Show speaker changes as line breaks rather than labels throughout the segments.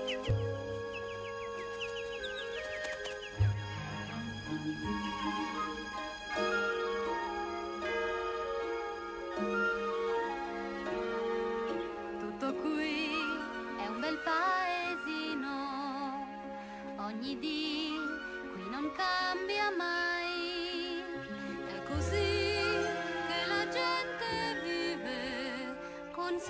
Tutto qui è un bel paesino, ogni dì qui non cambia mai, è così che la gente vive con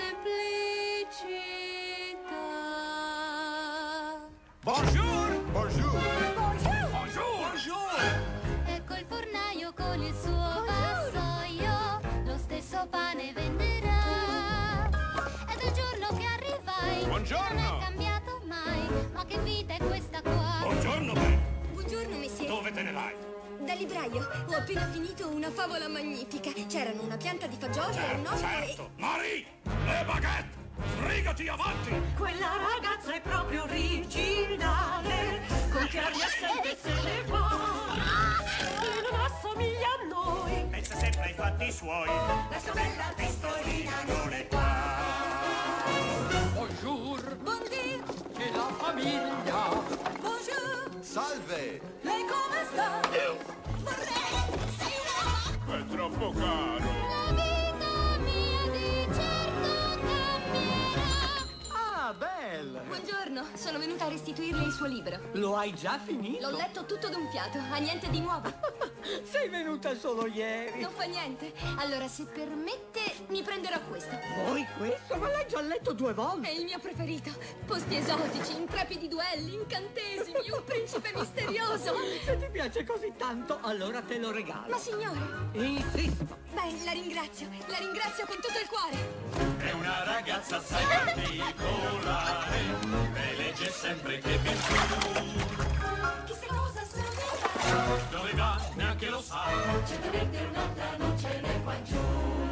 semplicità.
Bonjour! Bonjour!
Bonjour!
Bonjour! Bonjour!
Ecco il fornaio con il suo vassoio, lo stesso pane venderà. È dal giorno che arrivai,
Buongiorno!
non è cambiato mai, ma che vita è questa qua?
Buongiorno, Belle!
Buongiorno, messie.
Dove te ne vai?
Da libraio. Ho appena finito una favola magnifica. C'erano una pianta di fagioli e un uovo
Certo! Marie! Le baguette! Sbrigati avanti!
Quella ragazza è proprio originale, con che aria sempre se ne va, e non assomiglia a noi.
Pensa sempre ai fatti suoi!
La sua bella testolina non è qua.
Bonjour,
Buondì.
e la famiglia.
Bonjour.
Salve!
Lei come sta? Vorrei. Sei una...
È troppo caro!
La vita mia di certo cambierà.
Ah, Belle!
Buongiorno, sono venuta a restituirle il suo libro.
Lo hai già finito?
L'ho letto tutto d'un fiato, ha niente di nuovo.
Sei venuta solo ieri.
Non fa niente. Allora, se permette, mi prenderò questo.
Poi questo? Ma l'hai già letto 2
È
volte.
il mio preferito. Posti esotici, intrepidi duelli, incantesimi, un principe misterioso.
Se ti piace così tanto, allora te lo regalo.
Ma signore,
Insisto.
beh, la ringrazio con tutto il cuore.
È una ragazza assai particolare, lei legge sempre che viene su.
Chissà cosa sono.
Dove va neanche lo sa.
Certamente un'altra non ce n'è qua giù.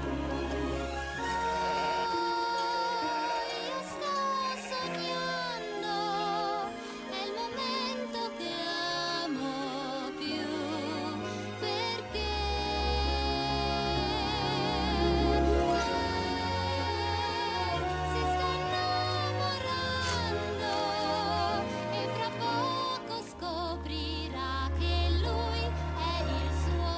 Io sto sognando, è il momento che amo più, perché si sta innamorando e fra poco scoprirà che lui è il suo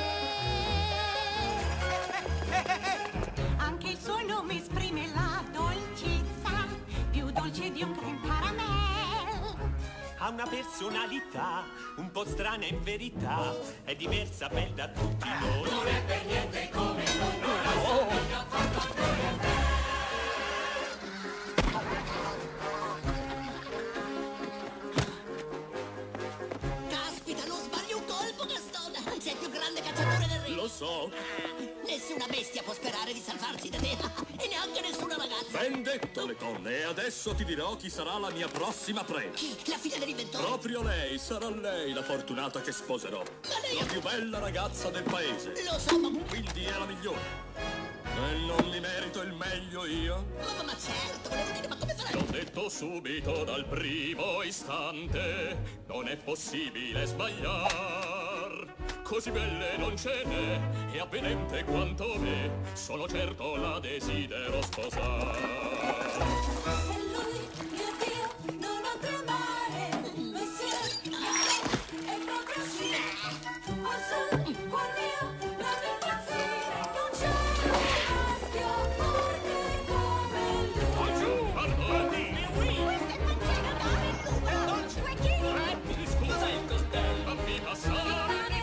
re.
Anche il suo nome esprime la dolcezza, più dolce di un creme caramel.
Ha una personalità un po' strana in verità, è diversa Belle da tutti noi.
Non è per niente come noi, non assomiglia affatto a te.
Caspita, non sbagli un colpo, Gaston! Sei il più grande cacciatore del regno!
Lo so,
Nessuna bestia può sperare di salvarsi da te! E neanche nessuna ragazza!
ben detto le donne, e adesso ti dirò chi sarà la mia prossima preda.
Chi? La figlia dell'inventore?
Proprio lei, sarà lei la fortunata che sposerò.
Ma lei
La più bella ragazza del paese.
Lo so, ma...
Quindi è la migliore. E non li merito il meglio io?
Ma certo, volevo dire, ma come farai?
L'ho detto subito dal primo istante, non è possibile sbagliar. Così belle non ce n'è, e avvenente quanto me, sono certo la desidero sposar.
E lui, mio Dio, non ho tremare. Monsieur, è proprio sì. Osso, cuor mio, non impazzire. Non c'è maschio forte come lui.
Oggi, pardoni!
Due chili.
Mi scusa il costello, fammi passare.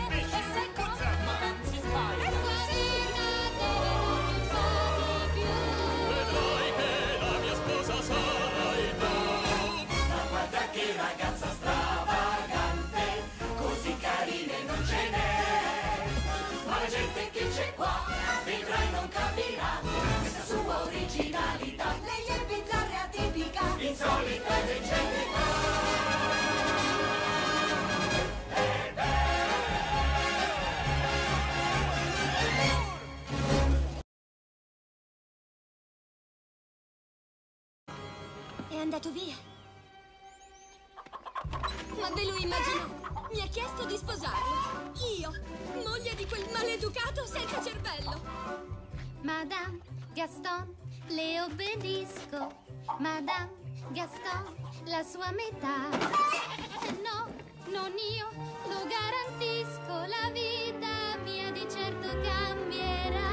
Vedrai che la mia sposa sarai tu.
Ma guarda che ragazza stravagante, così carine non ce n'è. Ma la gente che c'è qua, vedrai non capirà questa sua originalità,
Lei è bizzarra tipica.
insolita ed eccentrica.
È andato via. Ma ve lo immagino? Mi ha chiesto di sposarlo. Io, moglie di quel maleducato senza cervello.
Madame Gaston, le obbedisco. Madame Gaston, la sua metà. No, non io, lo garantisco, la vita mia di certo cambierà.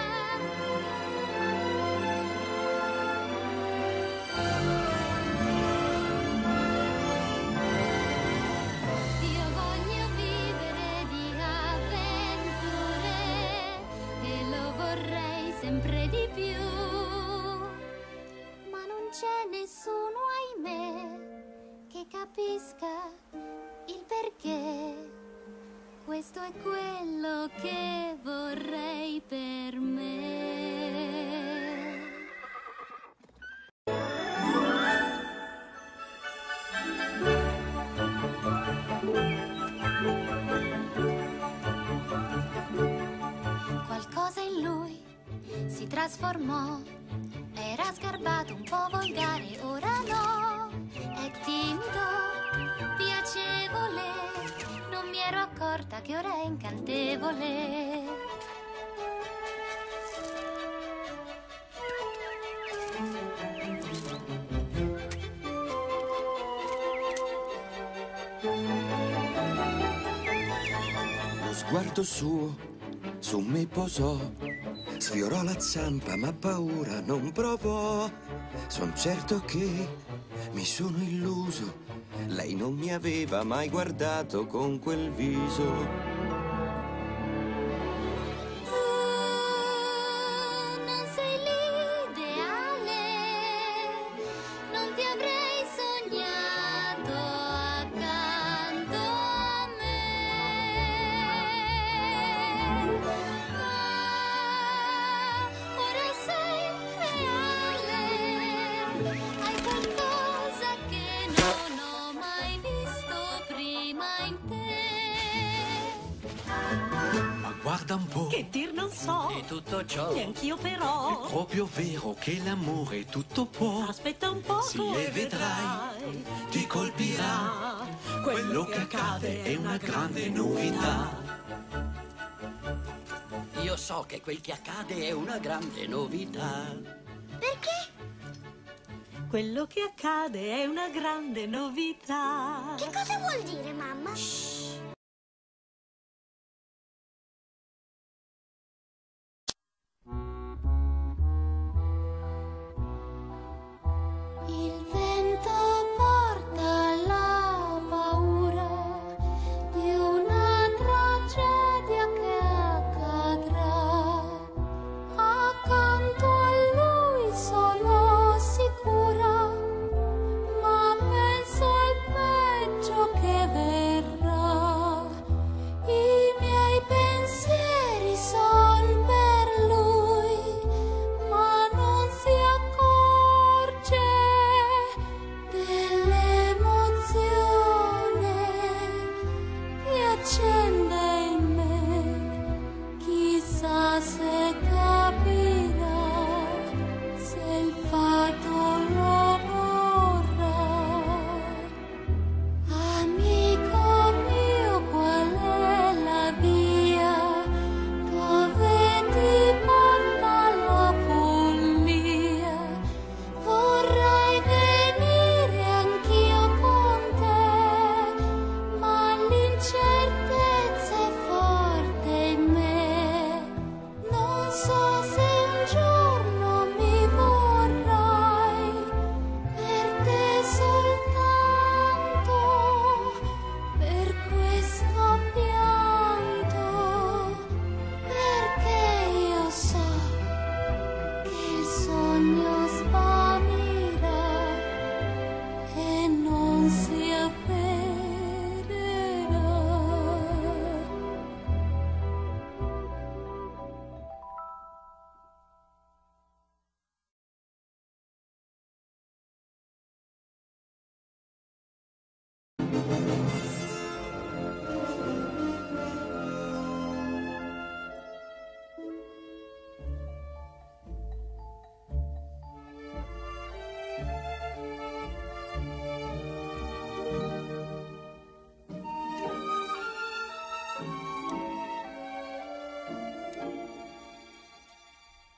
Io voglio vivere di avventure e lo vorrei sempre di più. Ma non c'è nessuno, ahimè, che capisca il perché. Questo è quello che vorrei per me. Qualcosa in lui si trasformò. Era sgarbato, un po' volgare, ora no. È timido, piacevole. Non mi ero accorta che ora è incantevole.
Lo sguardo suo su me posò, sfiorò la zampa ma paura non provò. Son certo che mi sono illuso, lei non mi aveva mai guardato con quel viso.
Non sei l'ideale, non ti avrei sognato accanto a me. Ora sei reale, hai qualcosa che non ho mai visto prima in te.
Ma guarda un po',
Che dir non so,
e tutto ciò
neanch'io però.
è proprio vero che l'amore tutto può.
Aspetta un po',
Sì,
e
e vedrai, ti colpirà. Quello che accade è una grande novità.
Io so che quel che accade è una grande novità.
Perché?
Quello che accade è una grande novità.
Che cosa vuol dire, mamma?
Il vento porta la paura di una tragedia che accadrà. Accanto a lui sono sicura, ma penso al peggio che verrà. I miei pensieri son per lui, ma non si accorge dell'emozione che accende in me. Chissà se capirà, se il fato lo vorrà. Amico mio, qual è la via dove ti porta la follia? Vorrei venire anch'io con te, ma l'incertezza è forte in me. Non so se un giorno mi vorrai, per te soltanto, per questo pianto, perché io so che il sogno svanirà e non si avvererà.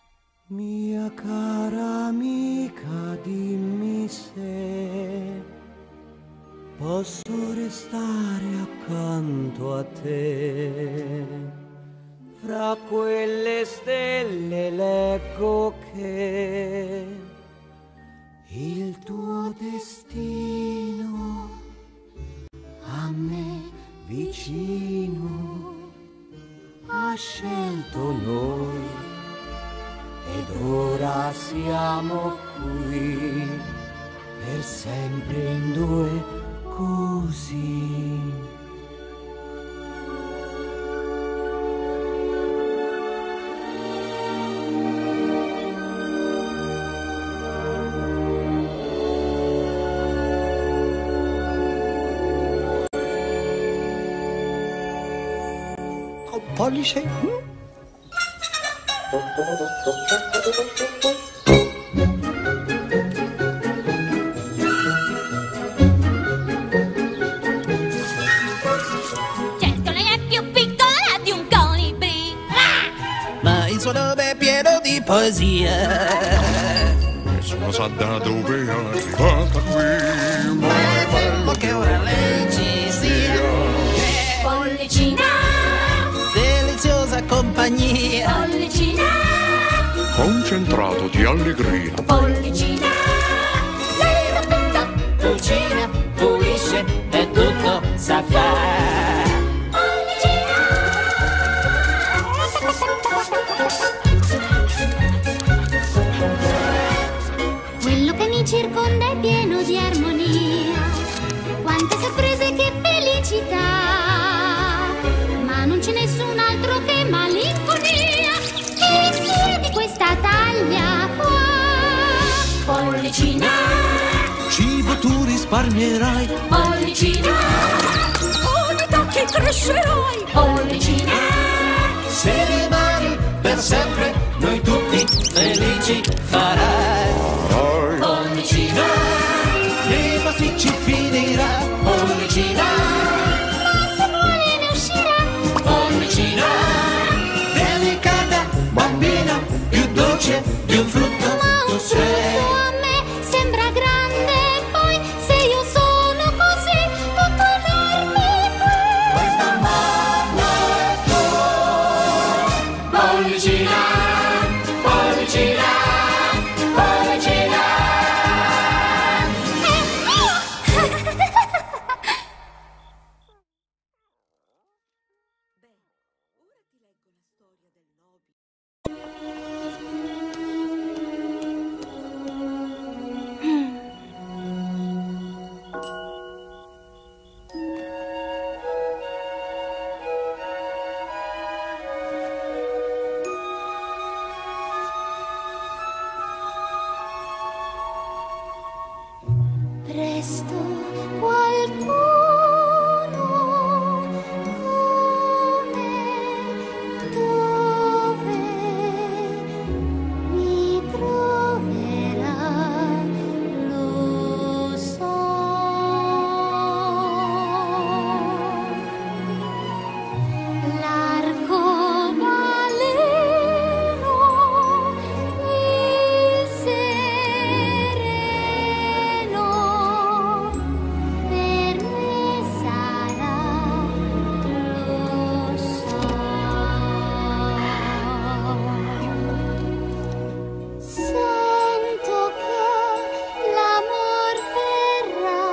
Mia cara amica, dimmi se
posso restare accanto a te. Fra quelle stelle leggo che il tuo destino a me vicino ha scelto noi ed ora siamo qui per sempre in due così.
Pollice?
Certo lei è più piccola di un colibrì,
ma il suo nome è pieno di poesia.
Nessuno sa da dove è arrivata qui, ma è bello
che ora lei ci sia.
Pollicina,
Deliziosa compagnia.
pollicina,
concentrato di allegria.
pollicina, lei rabbetta,
Cucina, pulisce e tutto sa fare.
Quello che mi circonda è pieno di armonia, quante sorprese, che felicità, ma non c'è nessun altro che malinconia. Che sia di questa taglia qua. Pollicina,
Cibo tu risparmierai,
pollicina,
Oh, di tacchi crescerai!
pollicina,
Se rimani per sempre, noi tutti felici farai.
pollicina,
Prima sì ci finirà. Pollicina,
ma se vuole ne uscirà.
pollicina, delicata bambina, più dolce di un frutto
Ma
tu
un
sei.
frutto a me sembra grande, poi se io sono così tutto enorme qui.
Questo mondo è tuo. Pollicina, pollicina, pollicina.
Presto qualcuno come, dove mi troverà, lo so. L'arcobaleno, il sereno, per me sarà, lo so. Sento che l'amor verrà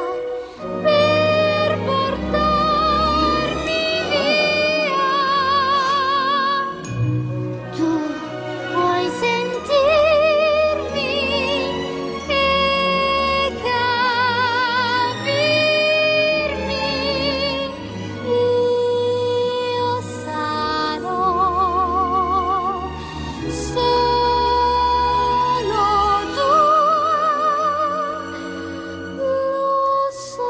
per portarmi via. Tu puoi sentirmi e capirmi, io sarò solo tua, lo so.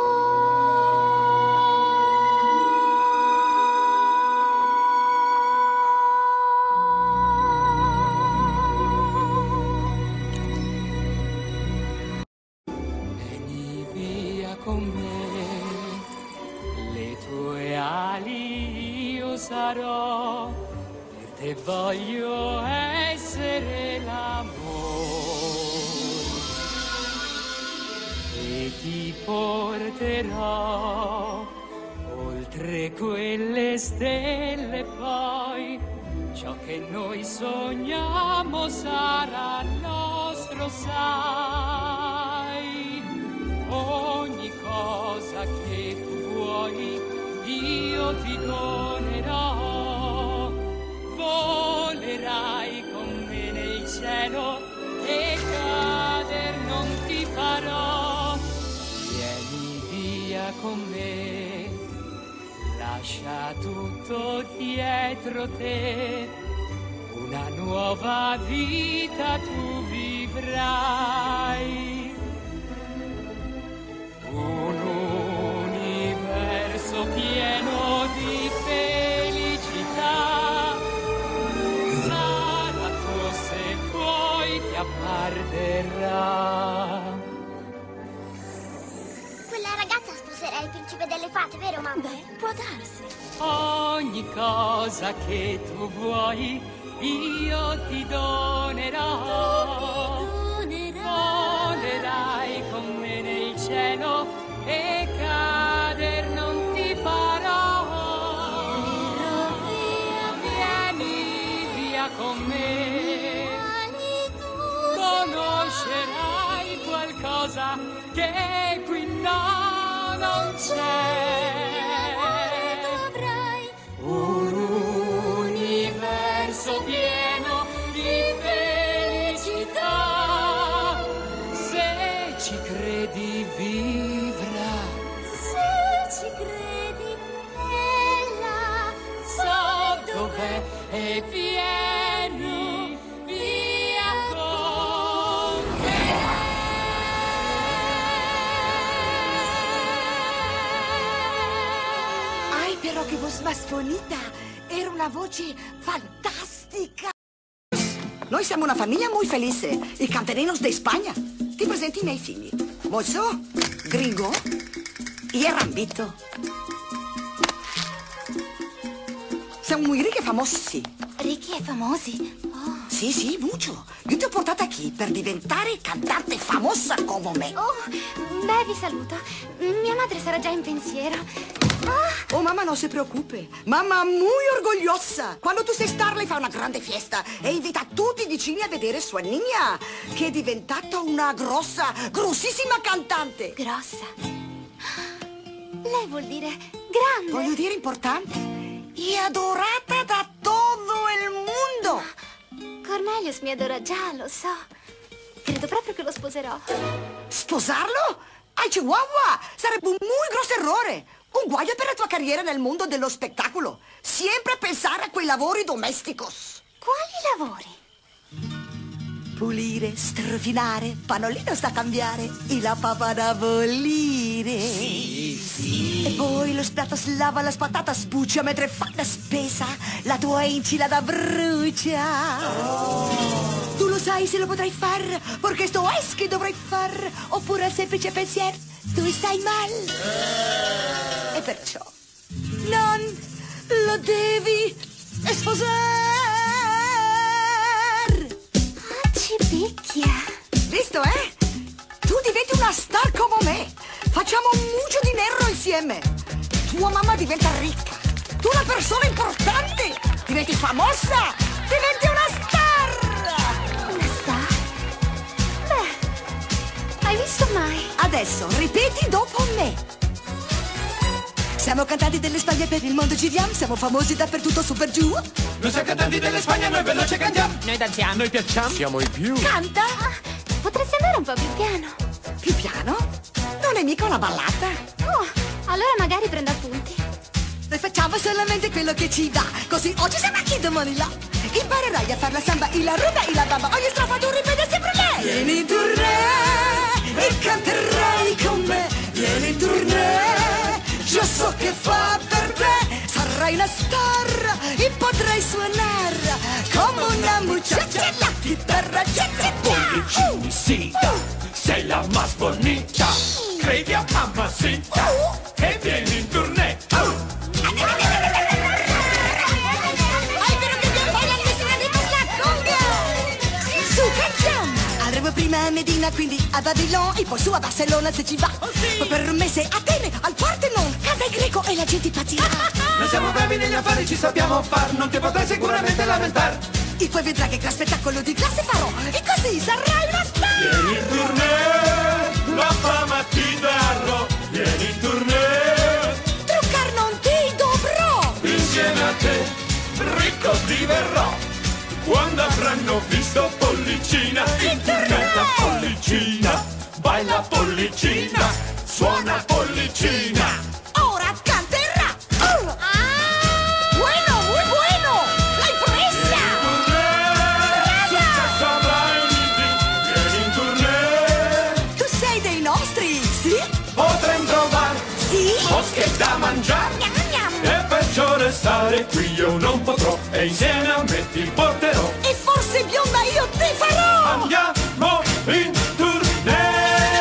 vieni via con me, le tue ali io sarò, per te voglio essere l'amore. E ti ti porterò oltre quelle stelle, poi ciò che noi sogniamo sarà nostro, sai. Ogni cosa che tu vuoi io ti donerò. Volerai con me nel cielo e cader non ti farò. Vieni via con me, lascia tutto dietro te, una nuova vita tu vivrai. Un universo pieno di felicità sarà tuo se poi ti apparterrà.
Quella ragazza sposerà il principe delle fate, vero mamma?
Beh, può darsi.
Ogni cosa che tu vuoi io ti donerò. Volerai con me nel cielo e cader non ti farò. Vieni via con me, conoscerai qualcosa che qui non c'è. Un universo pieno di felicità. Se ci credi vivrà.
Se ci credi, ella
So dov'è e vieni via con me.
Ay, pero qué voz más bonita. Era una voce fantastica. Noi siamo una famiglia muy felice, i canterinos de España. Ti presenti i miei figli. Mozo, Gringo e Rambito. Siamo muy ricchi e famosi.
Ricchi e famosi? Oh.
Sì, sì, mucho. Io ti ho portata qui per diventare cantante famosa come me.
Oh, beh, vi saluto. Mia madre sarà già in pensiero.
Oh, mamma, non si preoccupe. Mamma muy orgogliosa. Quando tu sei star, lei fa una grande fiesta e invita tutti i vicini a vedere sua nigna, che è diventata una grossissima cantante.
Grossa? Lei vuol dire grande?
Voglio dire importante. E adorata da tutto il mondo.
Cornelius mi adora già, lo so. Credo proprio che lo sposerò.
Sposarlo? Ai Chihuahua! Sarebbe un muy grosso errore. Un guaio per la tua carriera nel mondo dello spettacolo. Sempre pensare a quei lavori domesticos.
Quali lavori?
Pulire, strofinare, pannolino sta a cambiare e la papa da bollire.
Sì, sì.
E poi lo spiatto lava la spatata sbuccia mentre fa la spesa. La tua enchilada brucia. Tu lo sai se lo potrai far, perché sto es che dovrai far, oppure al semplice pensiero tu stai mal. E perciò non lo devi sposare.
Ci picchia.
Visto, eh? Tu diventi una star come me. Facciamo un mucchio di dinero insieme. Tua mamma diventa ricca. Tu una persona importante. Diventi famosa. Diventi una star.
Una star? Beh, hai visto mai?
Adesso ripeti dopo me. Siamo cantanti delle Spagna, per il mondo giriamo, siamo famosi dappertutto, su per giù.
Noi siamo cantanti delle Spagna, noi veloce cantiamo.
Noi danziamo.
Noi piacciamo. Siamo i più.
Canta.
Potresti andare un po' più piano.
Più piano? Non è mica una ballata.
Oh, allora magari prendo appunti.
Noi facciamo solamente quello che ci va, così oggi siamo qui, domani là. Imparerai a fare la samba e la rumba e la bamba, ogni strofa tu ripeti sempre lei. Vieni in tournée e canterai con me. Vieni in tournée, io so che fa per te. Sarai una star e potrai suonare come una muchacha la chitarra.
Bollicini, sei la más bonita. Credi a mamacita e vieni in tournée.
Segue prima a Medina, quindi a Babilone, e poi su a Barcellona se ci va. Poi per un mese a Atene, al Parthenon, canta il greco e la gente impazzirà.
Noi siamo bravi negli affari, ci sappiamo far, non ti potrai sicuramente lamentar.
E poi vedrà che gran spettacolo di classe farò, e così sarai una star.
Vieni in tournée, la fama ti darò. Vieni in tournée,
truccar non ti dovrò.
Insieme a te, ricco diverrò. Quando avranno visto Pollicina, in tournée la Pollicina, baila Pollicina, suona Pollicina.
Ora canterà. Bueno, muy bueno. La impresa.
Successo avrai vieni in tournée.
Tu sei dei nostri, sì?
Potrem trovare
sì?
Mosche da mangiare. E perciò restare qui io non potrò, e insieme a me ti porterò.
E forse bionda io ti farò.
Andiamo in tournée.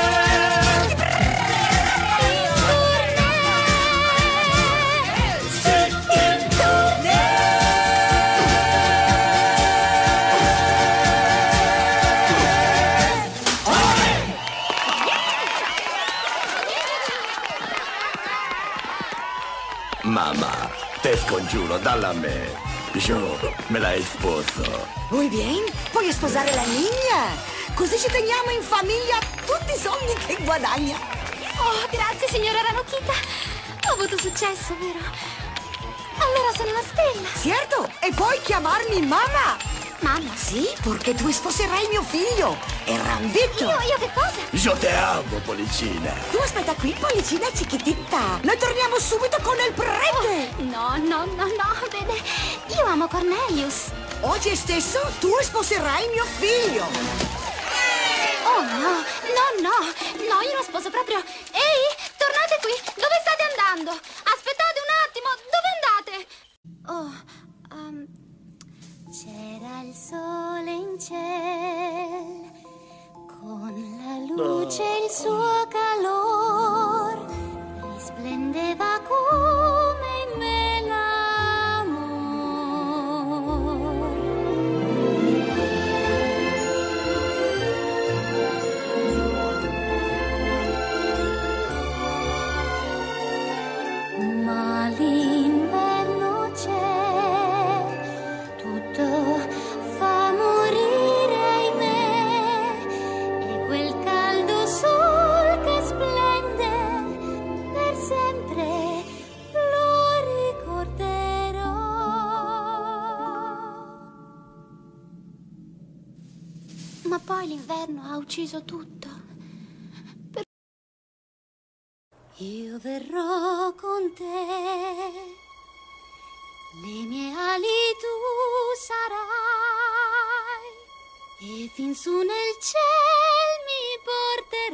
Mamma, te scongiuro, dalla a me. Io me la sposo.
Muy bien, puoi sposare la niña. Così ci teniamo in famiglia tutti i soldi che guadagna.
Oh, grazie signora Ranocchita. Ho avuto successo, vero? Allora sono una stella.
Certo, e puoi chiamarmi mamma.
Mamma?
Sì, perché tu sposerai mio figlio, il Rambito.
Io che cosa?
Io te amo, Pollicina.
Tu aspetta qui, Pollicina chiquitita. Noi torniamo subito con il prete.
No, vede, io amo Cornelius.
Oggi stesso tu sposerai mio figlio.
Oh no, io non sposo proprio. Ehi, tornate qui, dove state andando? Aspettate un attimo, dove andate? C'era il sole in cielo, con la luce e il suo calor, risplendeva come in me l'amor. Ma l'inverno c'è, tutto fa morire ahimè, e quel caldo sol che splende per sempre lo ricorderò. Ma poi l'inverno ha ucciso tutto. Io verrò con te, le mie ali tu sarai, e fin su nel ciel mi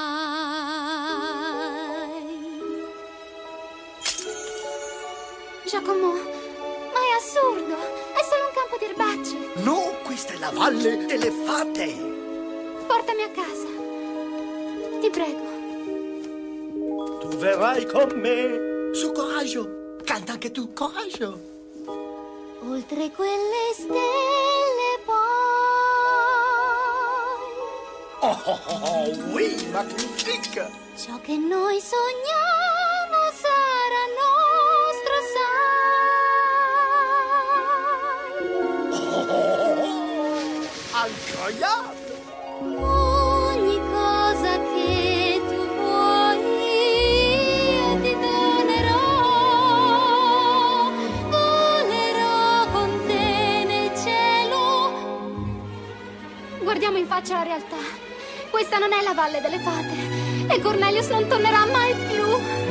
porterai. Giacomo, ma è assurdo, è solo un campo di erbacce.
No, questa è la valle delle fate.
Portami a casa, ti prego.
Tu verrai con me. Su, coraggio. Canta anche tu, coraggio.
Oltre quelle stelle poi.
Oui, ma che chicca.
Ciò che noi sogniamo sarà nostro, sai.
Incroyable.
Ogni cosa che tu vuoi io ti donerò. Volerò con te nel cielo. Guardiamo in faccia la realtà. Questa non è la valle delle fate, e Cornelius non tornerà mai più.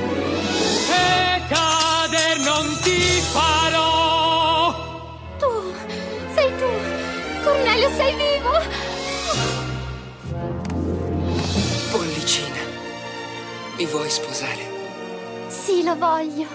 E cader non ti farò.
Tu, sei tu. Cornelius, sei vivo.
Pollicina, mi vuoi sposare?
Sì, lo voglio.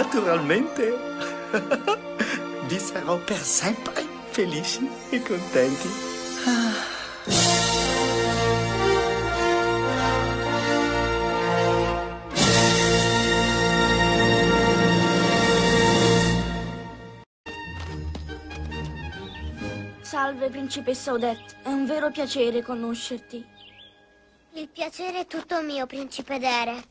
naturalmente vi sarò per sempre felici e contenti.
Salve, principessa Odette. È un vero piacere conoscerti.
Il piacere è tutto mio, principe Derek.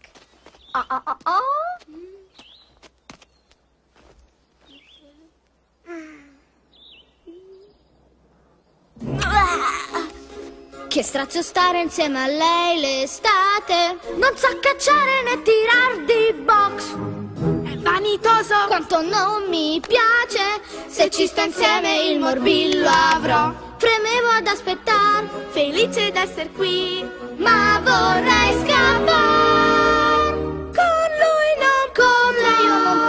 Che strazio stare insieme a lei l'estate. Non sa cacciare né tirar di box. È vanitoso quanto non mi piace. Se ci sta insieme il morbillo avrò. Fremevo ad aspettare, felice d'essere qui, ma vorrei scappare. Con lui non, con lei io non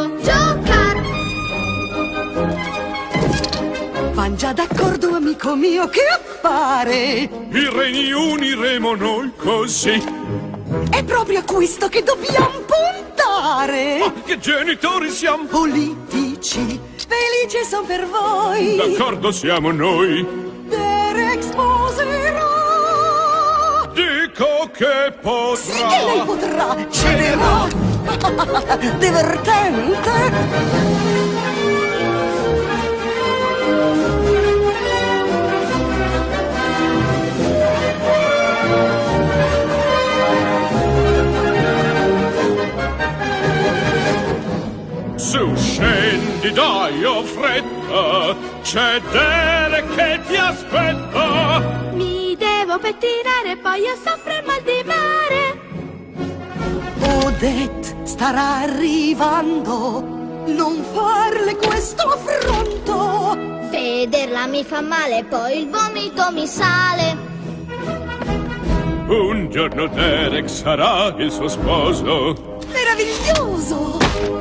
potrò giocare.
Van già d'accordo, amico mio, che affare?
I regni uniremo noi così.
È proprio a questo che dobbiamo puntare.
Ma che genitori siamo?
Politici. Felice son per voi.
D'accordo siamo noi.
Derek sposerà.
Dico che potrà.
Sì che lei potrà. Cederà. Divertente.
Su, scendi, dai, ho fretta. C'è Derek che ti aspetta.
Mi devo pettinare, poi io soffro il mal di mare.
Odette starà arrivando. Non farle questo affronto.
Vederla mi fa male, poi il vomito mi sale.
Un giorno Derek sarà il suo sposo.
Meraviglioso!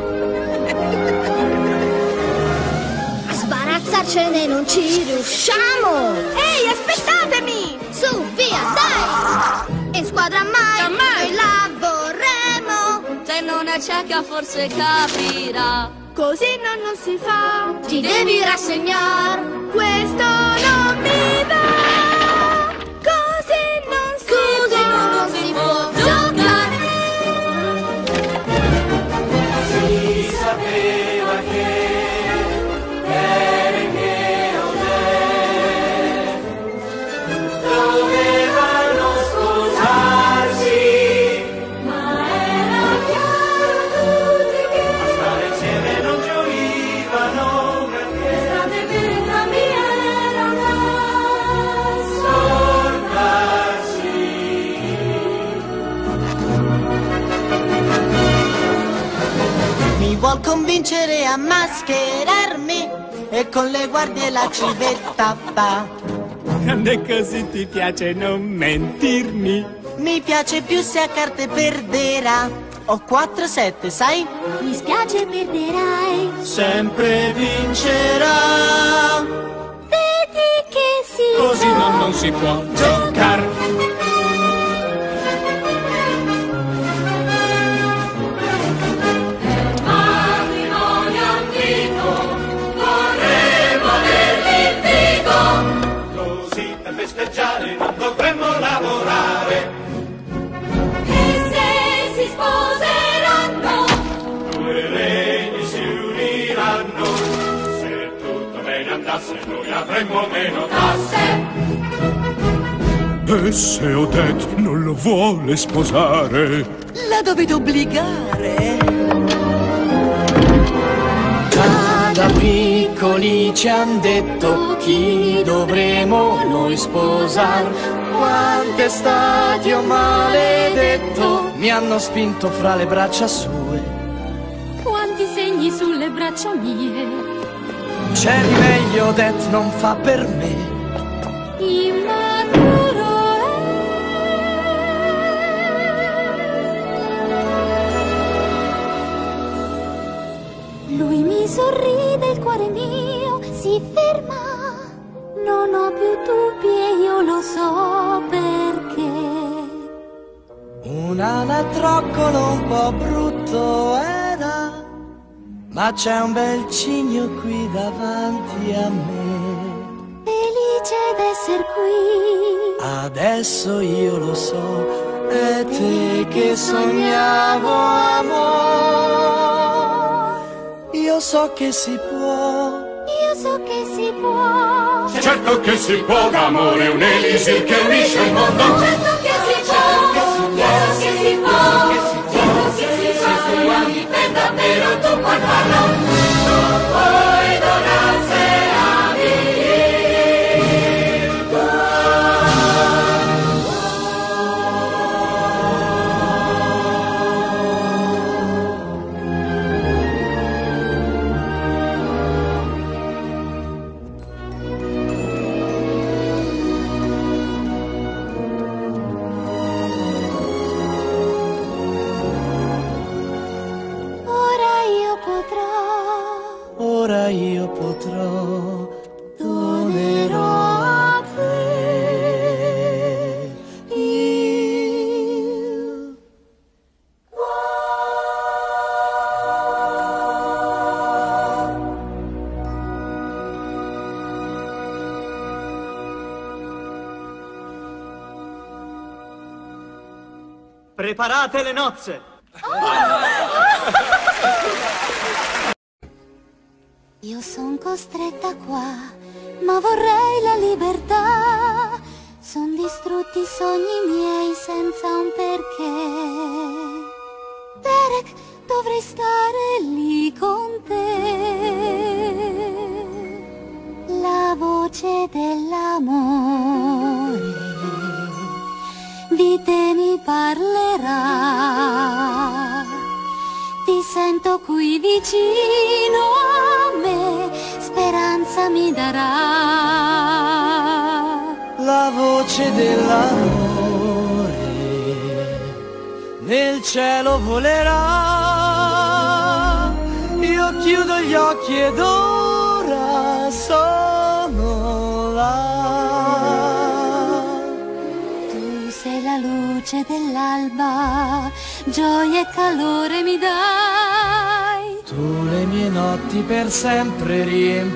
Sbarazzarcene non ci riusciamo. Ehi, aspettatemi! Su, via, dai! In squadra mai la vorremmo. Se non è cieca forse capirà. Così non si fa. Ti devi rassegnare. Questo non mi va. Così non si può giocare.
Si sapeva che Derek e Odette dovevano sposarsi, ma era chiaro a tutti che a stare insieme non gioivano perché l'estate per entrambi era una scordarsi.
Mi vuol convincere a mascherarmi e con le guardie la civetta fa.
Quando è così ti piace non mentirmi.
Mi piace più se a carte perderà. Ho 4-7, sai?
Mi spiace, perderai.
Sempre vincerà.
Vedi che si
Così non si può giocare.
Matrimonio antico, vorremmo averli invito. Così per festeggiare non dovremmo lavorare.
E se si sposeranno,
Due regni si uniranno. Se tutto bene andasse noi avremmo meno tasse.
E se Odette non lo vuole sposare?
La dovete obbligare.
Già da piccoli ci han detto chi dovremo noi sposare. Quante estati ho maledetto mi hanno spinto fra le braccia sue.
Quanti segni sulle braccia mie.
C'è di meglio, Odette non fa per me.
Immaturo
lui mi sorride, il cuore mio si ferma. Non ho più dubbi e io lo so perché.
Un anatroccolo un po' brutto era. ma c'è un bel cigno qui davanti a me.
Felice d'esser qui.
Adesso io lo so, è te che sognavo, amore. Io so che si può.
Io so che si può.
Certo che si può, l'amore è un elisir che unisce il mondo.
Certo che si può. Certo che si può. Certo che si può. Se ami per davvero tu puoi farlo. Non puoi donar se ami.
Ora io potrò, donerò a te il
Preparate le nozze!
Io son costretta qua, ma vorrei la libertà. Son distrutti i sogni miei senza un perché. Derek, dovrei stare lì con te. La voce dell'amore di te mi parlerà. Ti sento qui vicino a me, speranza mi darà.
La voce dell'amore nel cielo volerà. Io chiudo gli occhi ed ora sono là.
Tu sei la luce dell'alba, gioia e calore mi dai.
Tu le mie notti per sempre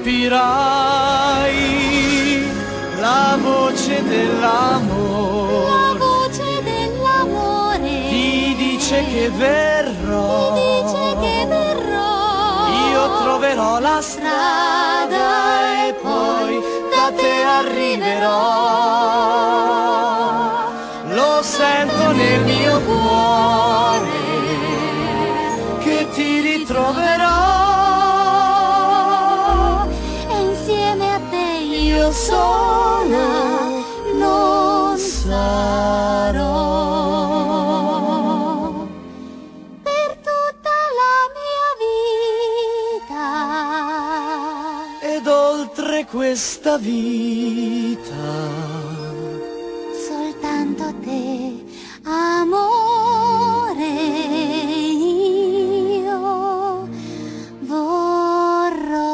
riempirai. La voce dell'amore,
la voce dell'amore
ti dice che verrò,
ti dice che verrò.
Io troverò la strada e poi da te arriverò. Lo sento nel mio cuore che ti ritroverò
e insieme a te io
sola non sarò.
Per tutta la mia vita
Ed oltre questa vita
soltanto te, amore, io vorrò.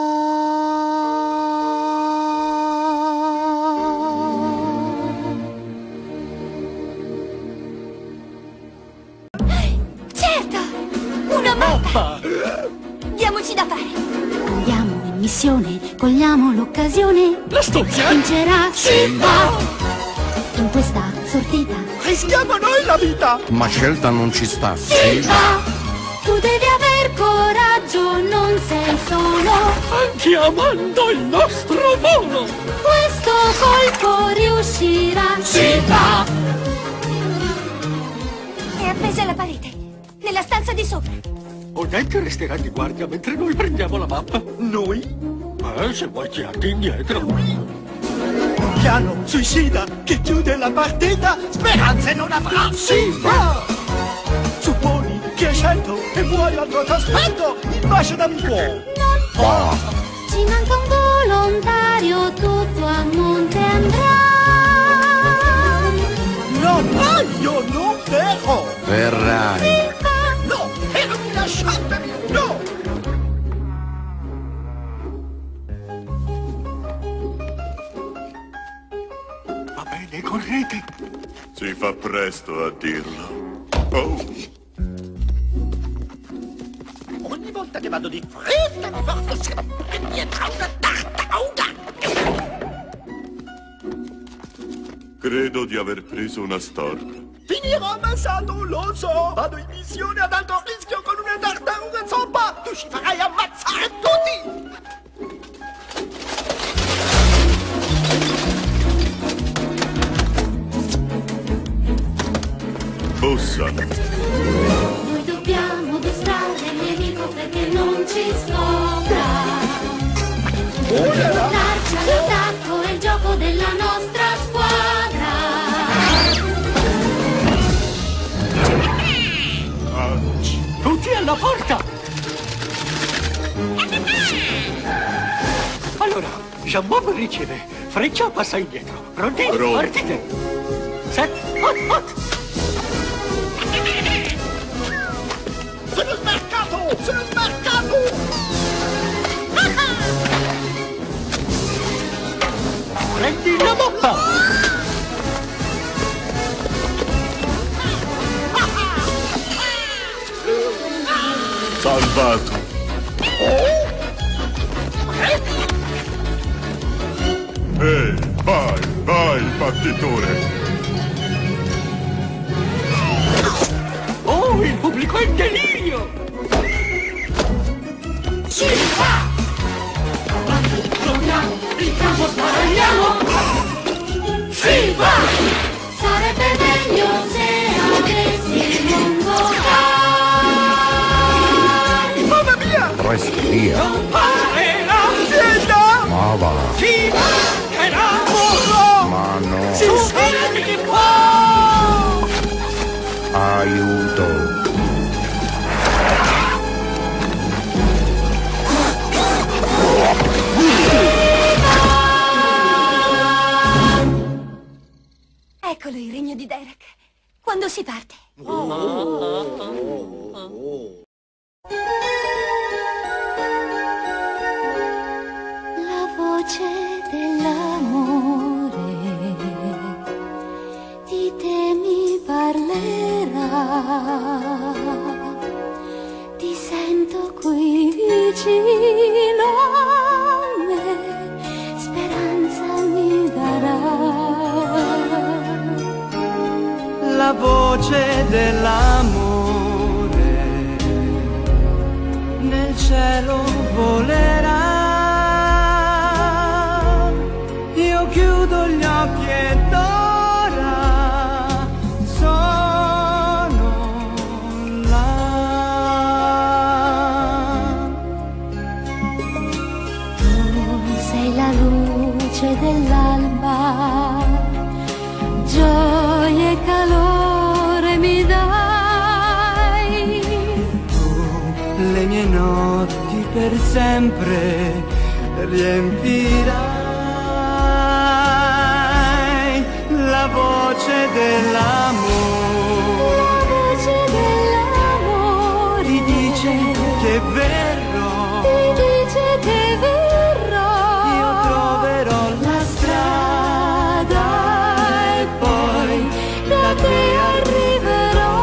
Certo! Una mappa! Diamoci da fare! Andiamo in missione, cogliamo l'occasione.
L'astuzia!
Vincerà Simba! In questa sortita
rischiamo noi la vita!
Ma scelta non ci sta.
Simba! Tu devi aver coraggio, non sei solo.
Chiamando il nostro volo!
Questo colpo riuscirà.
Simba!
È appesa alla parete, nella stanza di sopra.
Odette resterà di guardia mentre noi prendiamo la mappa. Noi?
Se vuoi tirarti indietro.
Un piano suicida che chiude la partita. Speranze non avrà. Simba! Supponi che hai scelto e muoio al tuo cospetto. Il bacio d'amico.
Non può. Ci manca un volontario, tutto a monte andrà.
No, io non verrò.
Verrai.
No, lasciatemi, no! Va bene, correte.
Si fa presto a dirlo. Oh.
Ogni volta fretta che vado di fretta, mi porto sempre dietro una tartaruga.
Credo di aver preso una storta.
Finirò ammazzato, lo so. Vado in missione ad alto rischio con una tartaruga zoppa. Tu ci farai ammazzare tutti.
Bussa.
Noi dobbiamo distrarre il nemico perché non ci scopra. Portarci all'attacco è il gioco della nostra squadra.
Tutti alla porta! Allora, Jean-Bob riceve, Freccia passa indietro. Pronti?
Pronto.
Partite! Set, hot, hot! Sono smarcato! Sono smarcato! Prendi la mappa!
Salvato. Vai, vai, battitore.
Oh, il pubblico è in delirio!
Ci va! Proviamo, il campo sbaragliamo! Ci va! Sarebbe meglio se avessimo un vocale!
Mamma mia!
Respira.
Non fare l'azienda!
Ma va.
Ci mancherà poco!
Ma no.
Si sente che può!
Aiuto.
Eccolo il regno di Derek. Quando si parte?
La voce dell'amore di te mi parlerà. Ti sento qui vicino a me, speranza mi darà.
La voce dell'amore nel cielo volerà. Io chiudo gli occhi ed ora sono là.
Tu sei la luce dell'alba, gioia e calore mi dai.
Le mie notti per sempre riempirai. La voce dell'amore,
La voce dell'amore
ti dice che verrò,
ti dice che verrò.
io troverò la strada e poi
Da te arriverò.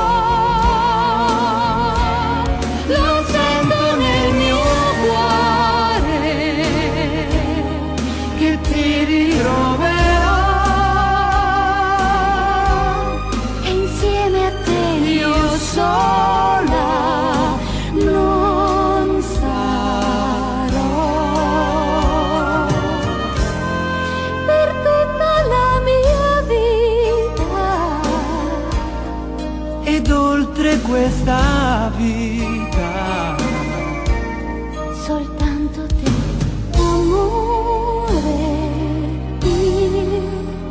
Lo sento nel mio cuore
che ti ritroverò.
e insieme a te io sola non sarò. Per tutta la mia vita
Ed oltre questa vita
soltanto te, amore, io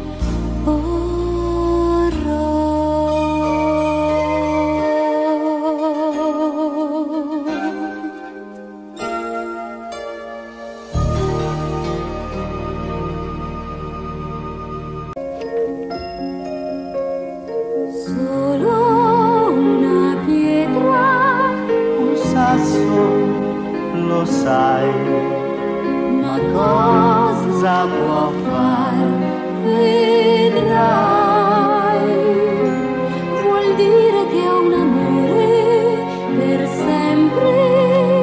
solo una pietra,
un sasso, lo sai,
ma cosa può far? Vedrai, vuol dire che ho un amore per sempre.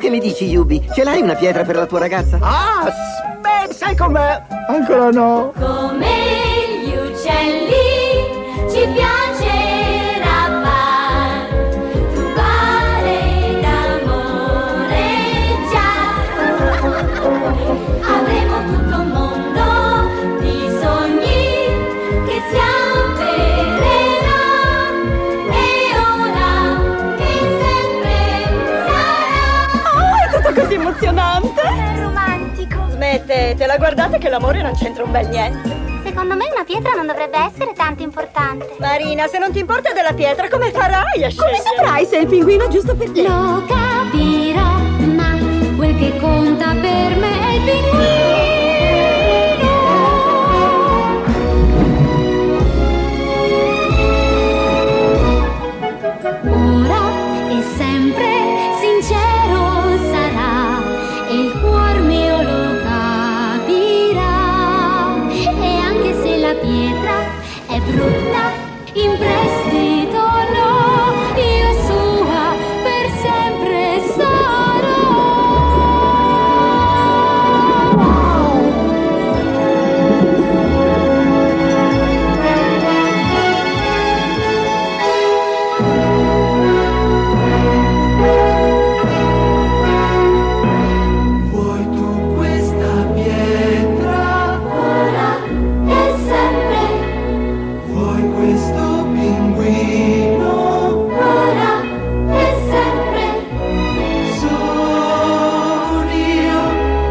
Che ne dici, Yubi? Ce l'hai una pietra per la tua ragazza?
Ah, beh, sai com'è? Ancora no.
Come gli uccelli ci piacerà far trovare d'amore già. Avremo tutto un mondo di sogni che si avvererà e ora e sempre sarà.
Oh, è tutto così emozionante!
È romantico.
Smettetela, guardate che l'amore non c'entra un bel niente.
Secondo me una pietra non dovrebbe essere tanto importante.
Marina, se non ti importa della pietra, come farai a scegliere?
Come saprai se è il pinguino giusto per te?
Lo capirò, ma quel che conta per me è il pinguino. Ora e sempre sincero sarà e il cuor mio lo capirà. E anche se la pietra è brutta, in prestito no, io sua per sempre sarò.
Vuoi tu questa pietra?
Ora e sempre,
Vuoi questo pinguino?
ora e sempre,
Sono io.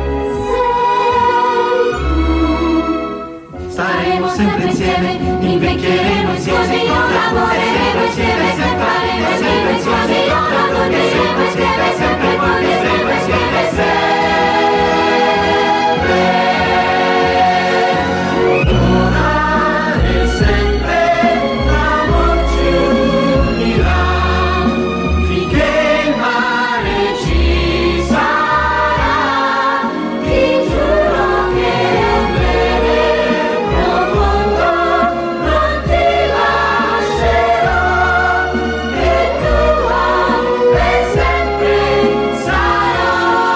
sei tu.
Staremo sempre insieme, invecchieremo insieme,
Così lavoreremo insieme, sempre faremo insieme, così lavoreremo insieme, sempre vorremmo insieme,
ora e sempre l'amor ci unirà, finché il mare ci sarà.
ti giuro che a breve profondo non ti lascerò, e tua per sempre sarò.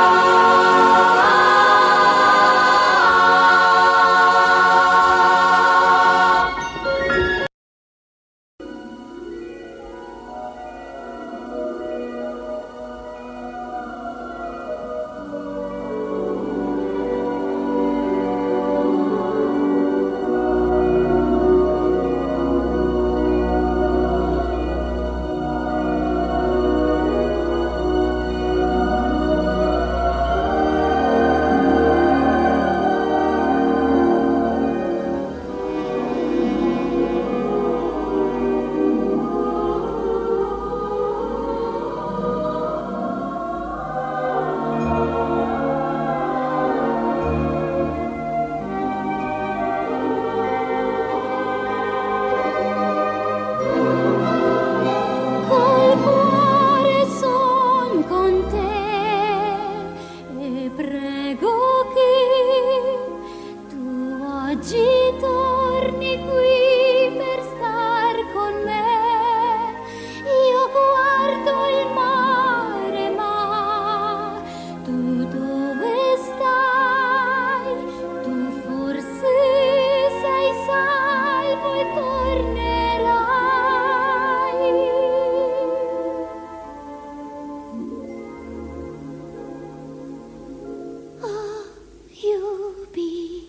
Col cuore son con te e prego che tu oggi torni qui per star con me. Io guardo il mare, ma tu dove stai? Tu forse sei salvo e tornerai. Oh, Yubi,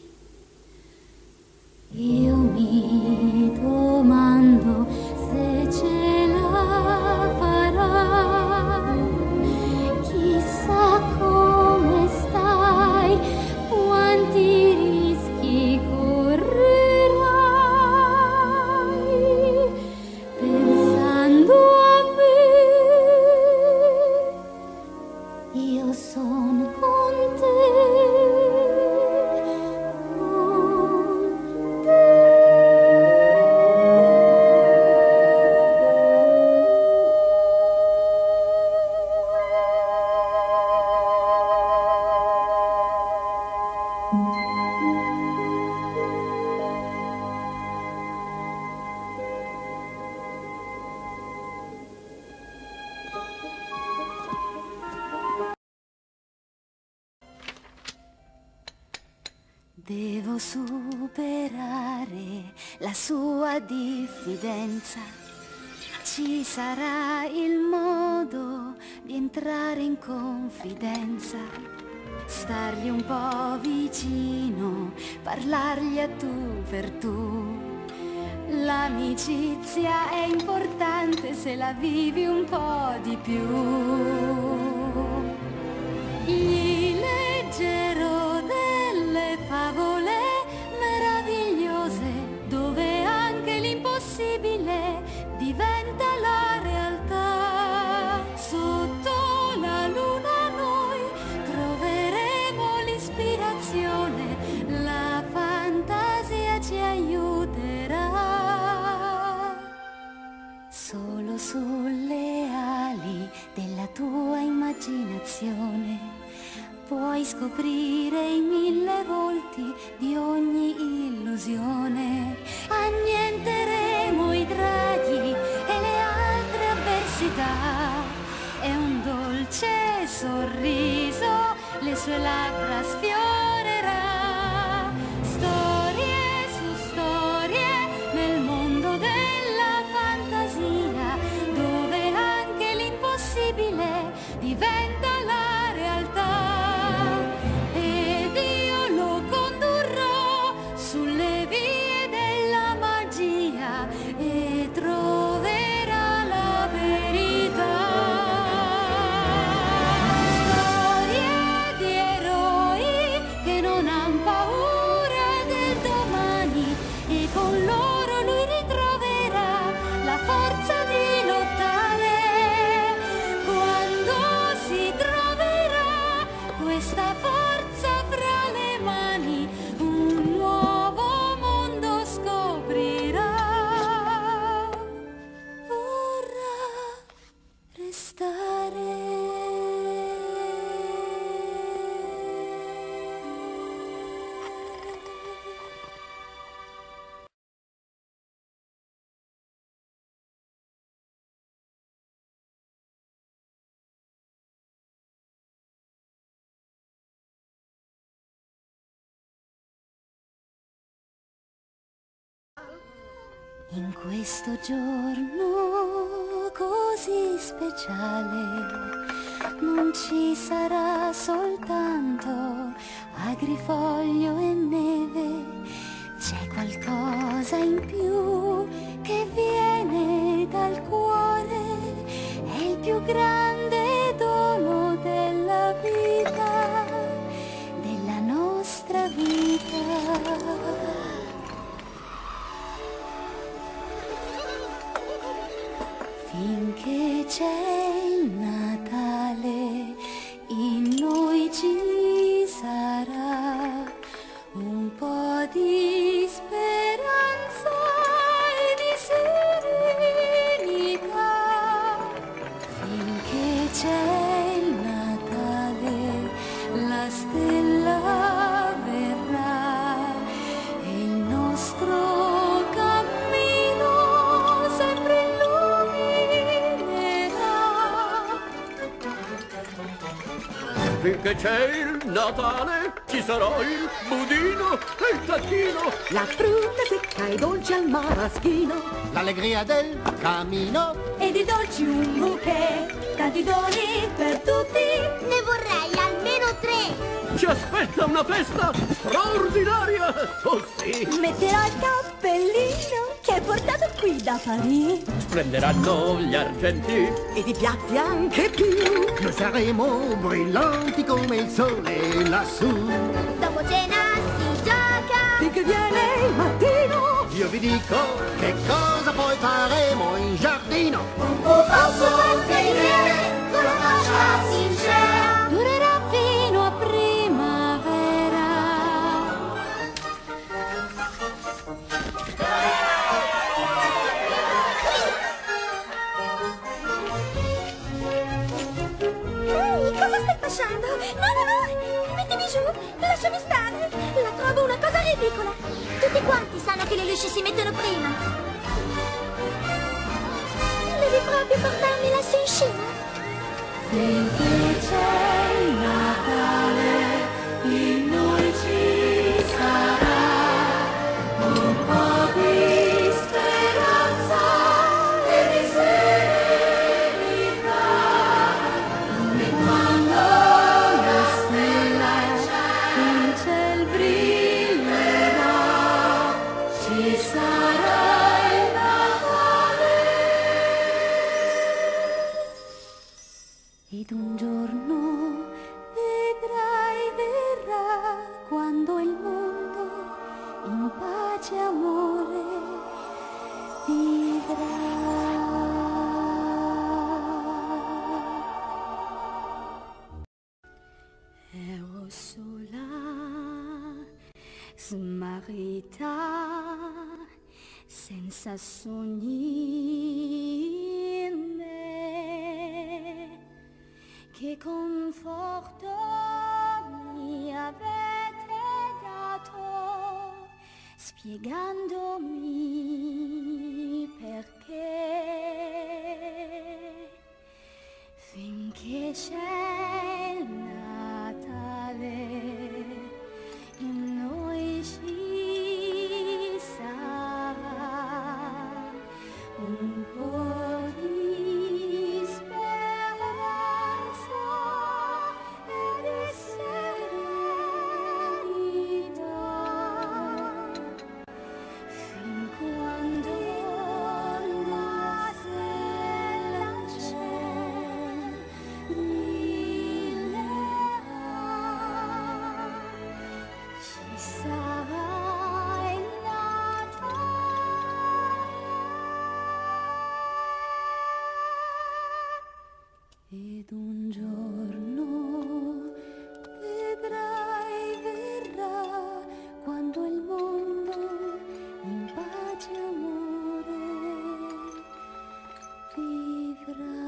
io mi domando se ce la farai. Chissà come stai, quanti rischi correrai. Pensando a me, io son con te. Devo superare la sua diffidenza. Ci sarà il modo di entrare in confidenza, stargli un po' vicino, parlargli a tu per tu. L'amicizia è importante se la vivi un po' di più. Gli leggerò delle favole meravigliose, dove anche l'impossibile diventa la realtà. Sotto la luna noi troveremo l'ispirazione, la fantasia ci aiuterà. Solo sulle ali della tua immaginazione puoi scoprire i 1000 volti di ogni illusione. Annienteremo i draghi e le altre avversità. E un dolce sorriso le sue labbra sfiorerà. Storie su storie nel mondo della fantasia, dove anche l'impossibile diventa la realtà. Ed io lo condurrò sulle vie della magia e troverà la verità. Storie di eroi che non han paura del domani, e con loro lui ritroverà la forza di lottare. Quando si troverà questa forza fra le mani, un nuovo mondo scoprirà. Vorrà restare. In questo giorno così speciale non ci sarà soltanto agrifoglio e neve, c'è qualcosa in più che viene dal cuore, è il più grande dono della vita, della nostra vita. Finché c'è il Natale, in noi ci sarà un po' di speranza e di serenità. Finché c'è il Natale, la stella verrà e il nostro cammino sempre
Finché c'è il Natale ci sarà il budino e il tacchino,
la frutta secca e dolce al maraschino,
l'allegria del cammino
E di dolci un bouquet, tanti doni per tutti.
Ne vorrei almeno 3.
ci aspetta una festa straordinaria, oh sì!
Metterò il cappellino che è portato qui da Parigi.
Prenderanno gli argenti
ed i piatti anche più.
Noi saremo brillanti come il sole lassù.
Dopo cena si gioca
Finché viene il mattino.
Io vi dico che cosa poi faremo in giardino.
un po' posso venire con la faccia sincera.
Durerà fino a primavera.
Ehi, cosa stai facendo? No, no, no! Mettimi giù! Lasciami stare! La trovo una cosa ridicola! Tutti quanti sanno che le luci si mettono prima! Devi proprio portarmi lassù in cima?
Finché c'è il Natale, in noi ci sarà un giorno vedrai, verrà quando il mondo in pace e amore vivrà. Ero sola, smarrita, senza sogni in me. Che conforto mi avete dato, spiegandomi perché. Finché c'è il Natale, in noi ci sarà un po' di speranza e di serenità, fin quando la stella in cielo brillerà. Ci sarà il Natale ed un giorno vedrai, verrà quando il mondo in pace e amore vivrà.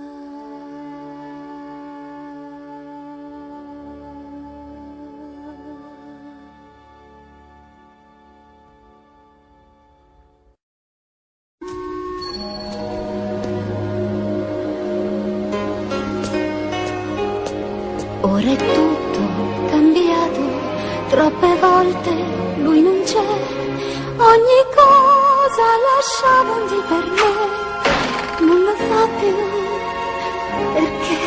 Ora è tutto cambiato, troppe volte lui non c'è, ogni cosa lasciava un dì per me, non lo fa più perché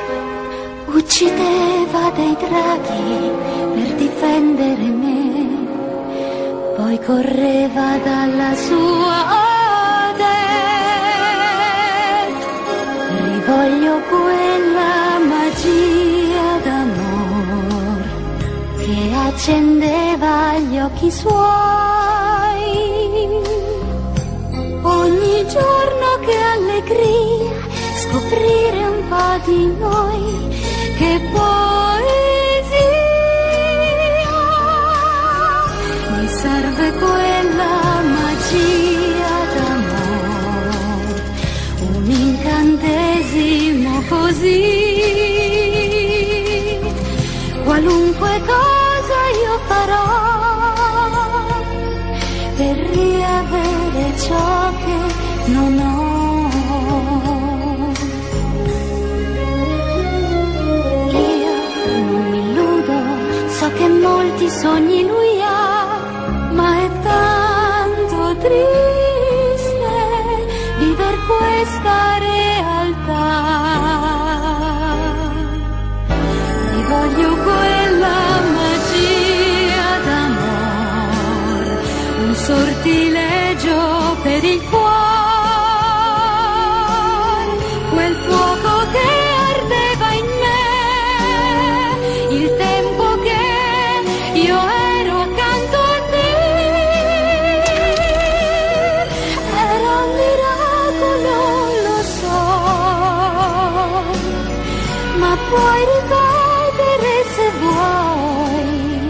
uccideva dei draghi per difendere me, poi correva dalla sua Odette, rivoglio quella magia d'amor che accendeva gli occhi suoi. Ogni giorno che allegria scoprire un po' di noi, che poesia. Mi serve quella magia d'amor, un incantesimo così. Qualunque cosa io farò per riavere ciò che non ho. Io non mi illudo, so che molti sogni lui ha, ma è tanto triste viver questa realtà. Voglio quella magia d'amor, un sortilegio per il cuore, quel fuoco che ardeva in me, il tempo che io ero accanto a te. Era un miracolo, lo so, ma puoi ripetere se vuoi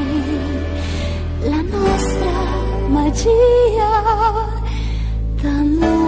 la nostra magia d'amore.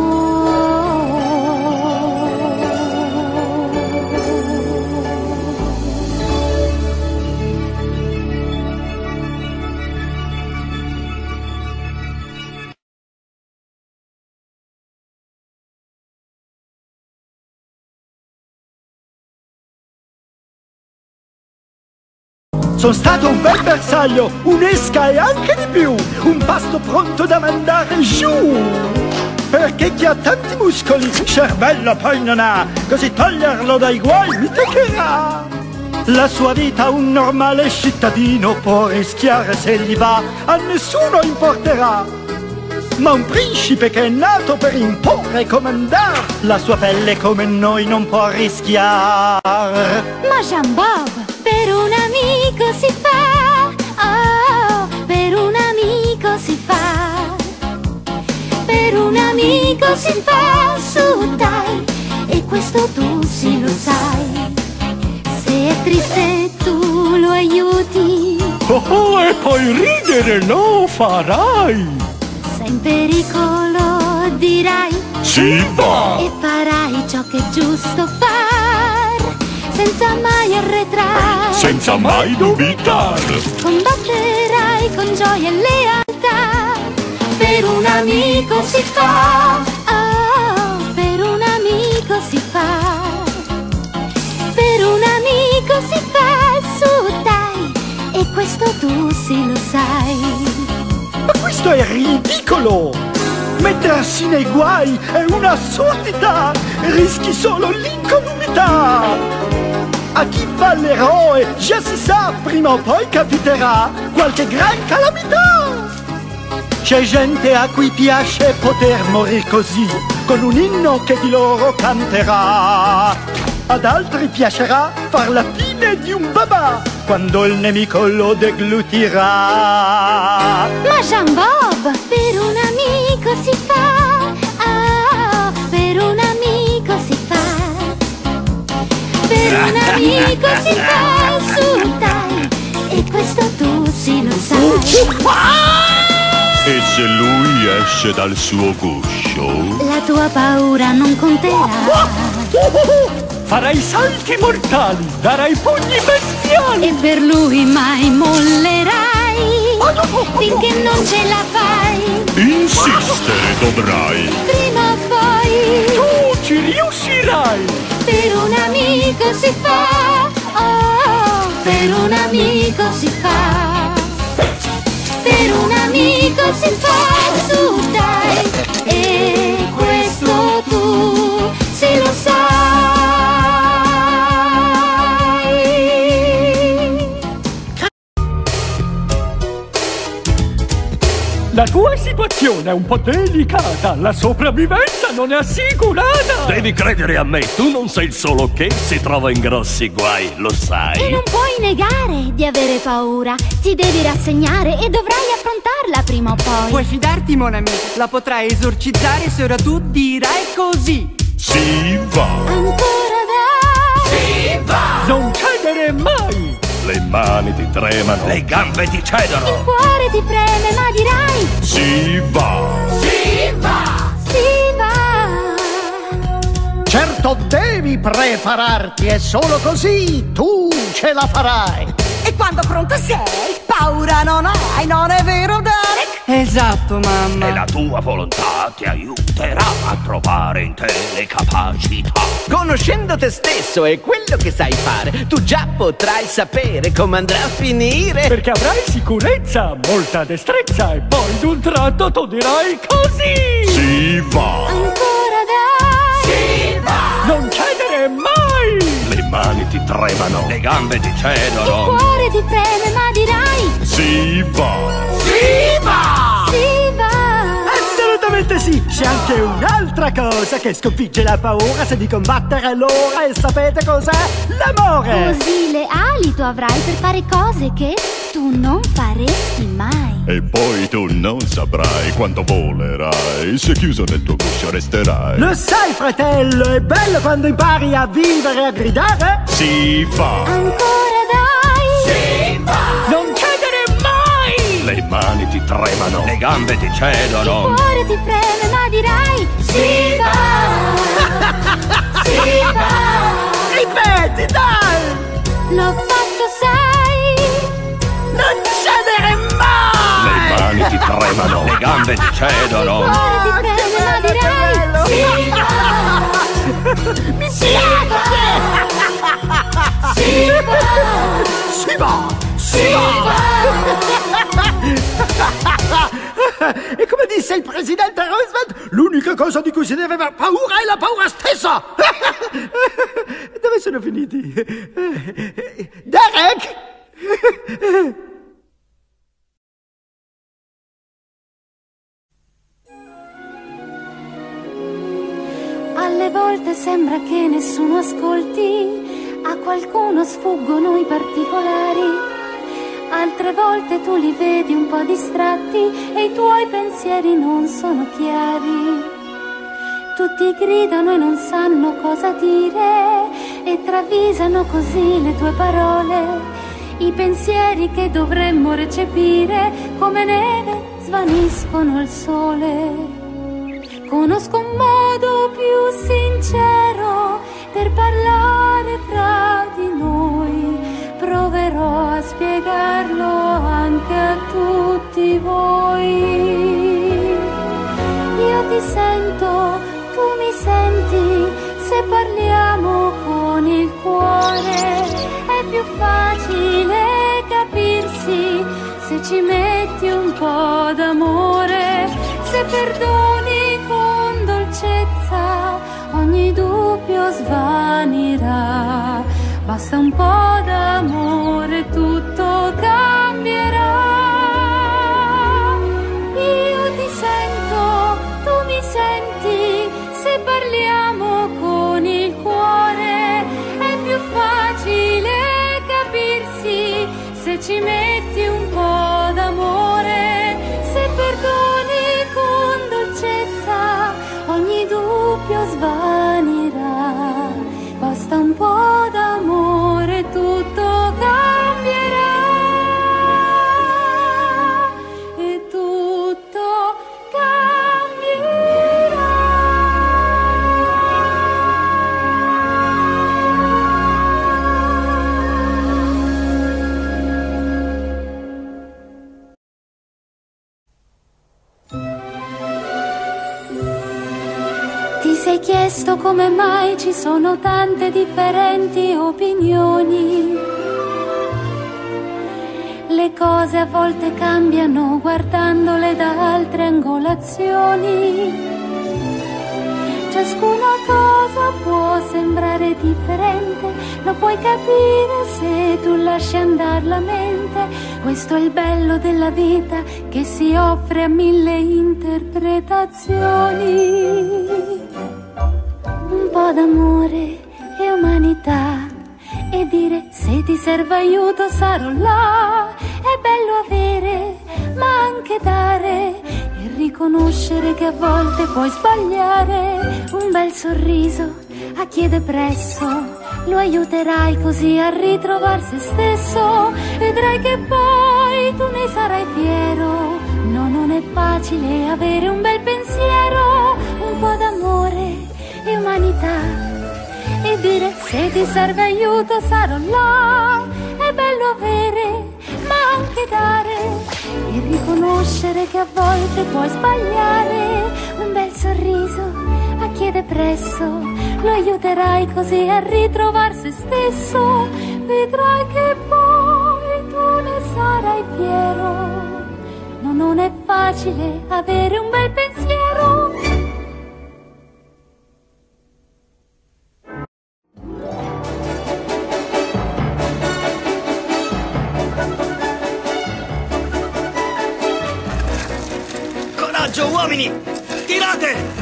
Sono stato un bel bersaglio, un'esca e anche di più, un pasto pronto da mandare giù. Perché chi ha tanti muscoli, cervello poi non ha, così toglierlo dai guai mi toccherà. La sua vita un normale cittadino può rischiare se gli va, a nessuno importerà. ma un principe che è nato per imporre e comandare. La sua pelle come noi non può rischiare.
Ma Jean Bob, per un amico si fa, oh, per un amico si fa, per un amico si fa, su dai, e questo tu sì lo sai. Se è triste tu lo aiuti,
oh, e poi ridere lo farai.
se in pericolo dirai
Si va.
e farai ciò che è giusto far, senza mai arretrare,
Senza mai dubitar.
combatterai con gioia e lealtà. Per un amico si fa, oh, per un amico si fa, per un amico si fa, su dai, e questo tu sì lo sai.
Ma questo è ridicolo! Mettersi nei guai è un'assurdità! Rischi solo l'incolumità! A chi fa l'eroe già si sa, prima o poi capiterà qualche gran calamità! C'è gente a cui piace poter morir così, con un inno che di loro canterà. Ad altri piacerà far la fine di un babà quando il nemico lo deglutirà.
Ma Jean Bob, per un amico si fa, oh, per un amico si fa, per un amico si fa, su dai, e questo tu sì lo sai.
E se lui esce dal suo guscio?
La tua paura non conterà,
Farai salti mortali, darai pugni bestiali.
e per lui mai mollerai, finché non ce la fai.
Insistere dovrai.
Prima o poi
Tu ci riuscirai.
per un amico si fa, oh, per un amico si fa, per un amico si fa, su dai, e questo tu sì lo sai.
La tua situazione è un po' delicata, la sopravvivenza non è assicurata.
Devi credere a me, tu non sei il solo che si trova in grossi guai, lo sai.
E non puoi negare di avere paura, ti devi rassegnare e dovrai affrontarla prima o poi.
Puoi fidarti, mon ami, la potrai esorcizzare se ora tu dirai così.
Si va.
Ancora dai,
Si va!
Non cedere mai.
Le mani ti tremano, le gambe ti
il
cedono.
cuore ti preme ma dirai
Si va.
Si va!
si va.
Certo devi prepararti, è solo così tu ce la farai.
E quando pronto sei, paura non hai, non è vero, Derek? Esatto, mamma.
E la tua volontà ti aiuterà a trovare in te le capacità.
Conoscendo te stesso e quello che sai fare, tu già potrai sapere come andrà a finire.
Perché avrai sicurezza, molta destrezza e poi d'un tratto tu dirai così. Si va.
Ancora dai,
Si va!
Non cedere mai.
Le mani ti tremano, le gambe ti
il
cedono.
cuore ti preme ma dirai
Si va.
Si va!
si va.
Assolutamente sì, c'è anche un'altra cosa che sconfigge la paura se di combattere allora, e sapete cos'è? L'amore!
Così le ali tu avrai per fare cose che tu non faresti mai.
E poi tu non saprai quanto volerai, se chiuso nel tuo guscio resterai.
Lo sai, fratello, è bello quando impari a vivere e a gridare?
Si va.
Ancora dai,
Si va!
Non cedere mai.
Le mani ti tremano, le gambe ti
il
cedono.
cuore ti preme ma dirai si va, si va.
Ripeti, dai!
L'ho fatto sai,
Non cedere mai!
Le mani ti tremano, le gambe ti
il
cedono.
cuore ti preme ma dirai si va,
Mi
si
piace!
va, si va,
Si va!
si va.
E come disse il presidente Roosevelt, l'unica cosa di cui si deve aver paura è la paura stessa! Dove sono finiti? Derek!
volte sembra che nessuno ascolti, a qualcuno sfuggono i particolari. Altre volte tu li vedi un po' distratti e i tuoi pensieri non sono chiari. Tutti gridano e non sanno cosa dire e travisano così le tue parole. I pensieri che dovremmo recepire come neve svaniscono al sole. Conosco un modo più sincero per parlare fra di noi. Proverò a spiegarlo anche a tutti voi. Io ti sento, tu mi senti, se parliamo con il cuore è più facile capirsi se ci metti un po' d'amore, se perdoni con dolcezza ogni dubbio svanirà. Basta un po' d'amore, tutto cambierà. Io ti sento, tu mi senti, se parliamo con il cuore è più facile capirsi se ci metti un po' d'amore, se perdoni con dolcezza ogni dubbio svanirà. Basta un po' d'amore, tutto cambierà e tutto cambierà. Ti sei chiesto come mai ci sono tante differenti opinioni? Le cose a volte cambiano guardandole da altre angolazioni. Ciascuna cosa può sembrare differente, lo puoi capire se tu lasci andare la mente. Questo è il bello della vita, che si offre a 1000 interpretazioni. Un po' d'amore e umanità, e dire se ti serve aiuto sarò là. È bello avere ma anche dare, e riconoscere che a volte puoi sbagliare. Un bel sorriso a chi è depresso, lo aiuterai così a ritrovare se stesso. Vedrai che poi tu ne sarai fiero. No, non è facile avere un bel pensiero. Un po' d'amore e umanità, e dire se ti serve aiuto sarò là. È bello avere ma anche dare, e riconoscere che a volte puoi sbagliare. Un bel sorriso a chi è depresso, lo aiuterai così a ritrovare se stesso. Vedrai che poi tu ne sarai fiero. No, non è facile avere un bel pensiero.
Coraggio, uomini! Tirate!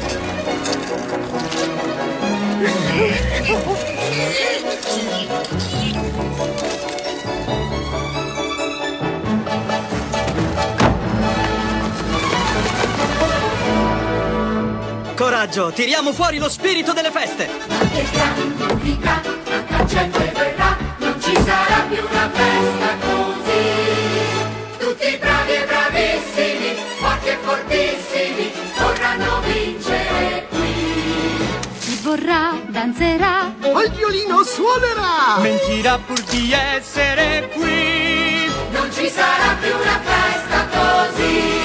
Coraggio, tiriamo fuori lo spirito delle feste!
Che gran musica, tanta gente verrà, non ci sarà più una festa così. Tutti bravi e bravissimi, forti e fortissimi, vorranno vincere qui.
Chi vorrà danzerà,
al violino suonerà,
mentirà pur di essere qui.
Non ci sarà più una festa così.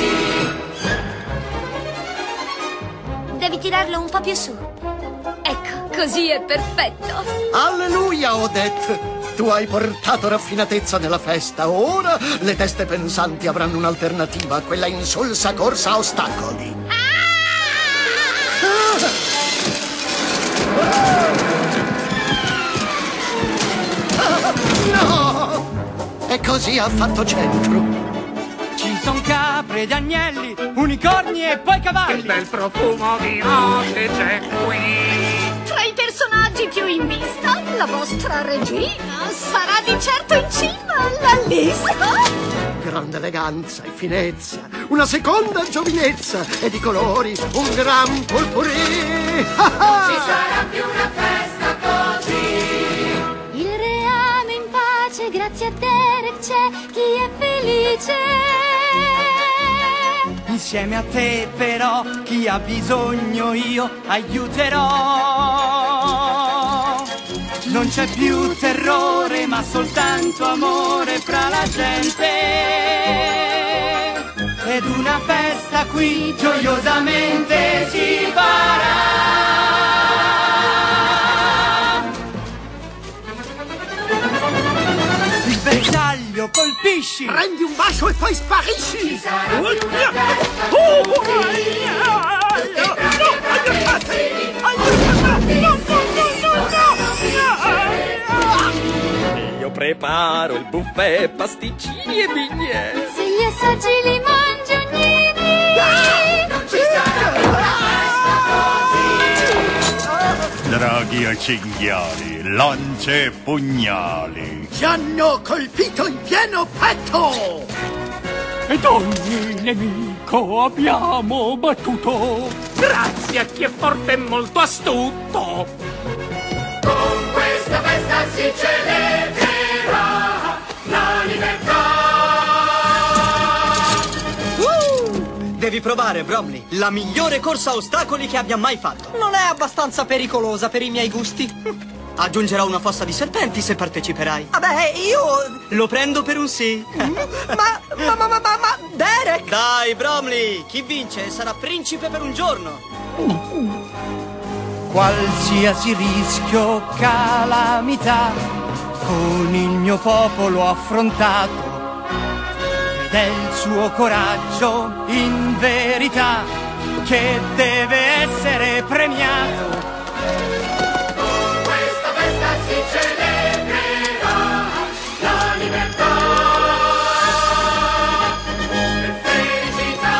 Devi tirarlo un po' più su. Ecco, così è perfetto.
Alleluia, Odette! Tu hai portato raffinatezza nella festa. Ora le teste pensanti avranno un'alternativa a quella insulsa corsa a ostacoli. No! E così ha fatto centro.
Ci son capre ed agnelli, unicorni e poi cavalli.
Che bel profumo di notte c'è qui.
Tra i personaggi più in vista, la vostra regina sarà di certo in cima alla lista.
Grande eleganza e finezza, una seconda giovinezza e di colori un gran purpurì.
Non ci sarà più una festa così.
Il reame in pace, grazie a Derek c'è chi è felice.
Insieme a te però, chi ha bisogno io aiuterò. Non c'è più terrore, ma soltanto amore fra la gente. Ed una festa qui gioiosamente si farà. Il bersaglio colpisci,
prendi un bacio e poi sparisci.
Ci sarà più una festa
Io preparo il buffet, pasticcini e bignè.
Se li assaggi li mangi ognini.
Non ci sarà più una festa così.
Draghi e cinghiali, lance e pugnali.
Ci hanno colpito in pieno petto.
Ed ogni nemico abbiamo battuto.
Grazie a chi è forte e molto astuto.
Con questa festa si celebrerà la libertà.
Devi provare, Bromley, la migliore corsa a ostacoli che abbia mai fatto.
Non è abbastanza pericolosa per i miei gusti.
Aggiungerò una fossa di serpenti se parteciperai.
Vabbè, io...
Lo prendo per un sì.
Ma, Derek!
Dai, Bromley, chi vince sarà principe per un giorno.
Qualsiasi rischio, calamità, con il mio popolo ho affrontato. Ed è il suo coraggio, in verità, che deve essere premiato.
Con questa festa si celebrerà la libertà e felicità.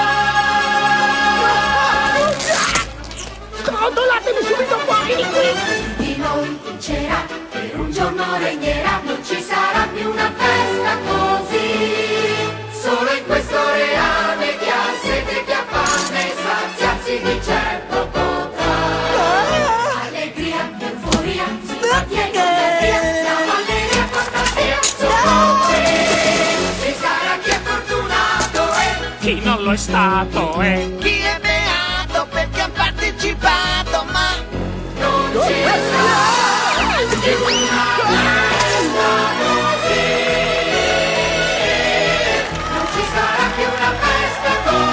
Condolatemi subito fuori di qui.
Di noi vincerà, per un giorno regnerà. Non ci sarà più una festa così. Solo in questo reame chi ha sete, chi ha fame, saziarsi di certo potrà. Allegria, euforia, simpatia e galanteria, cavalleria, fantasia, sono qui. Ci sarà chi è fortunato e
Chi non lo è stato è
Chi è beato perché ha partecipato, ma
non ci sarà più una festa così. Non ci sarà più una festa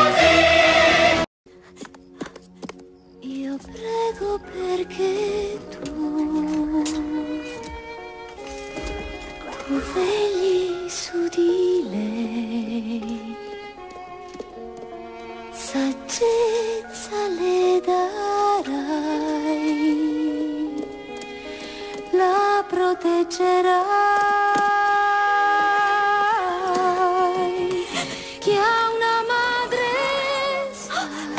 così.
Io prego perché tu vegli su di lei, saggezza le darai, la proteggerai. Chi ha una madre sa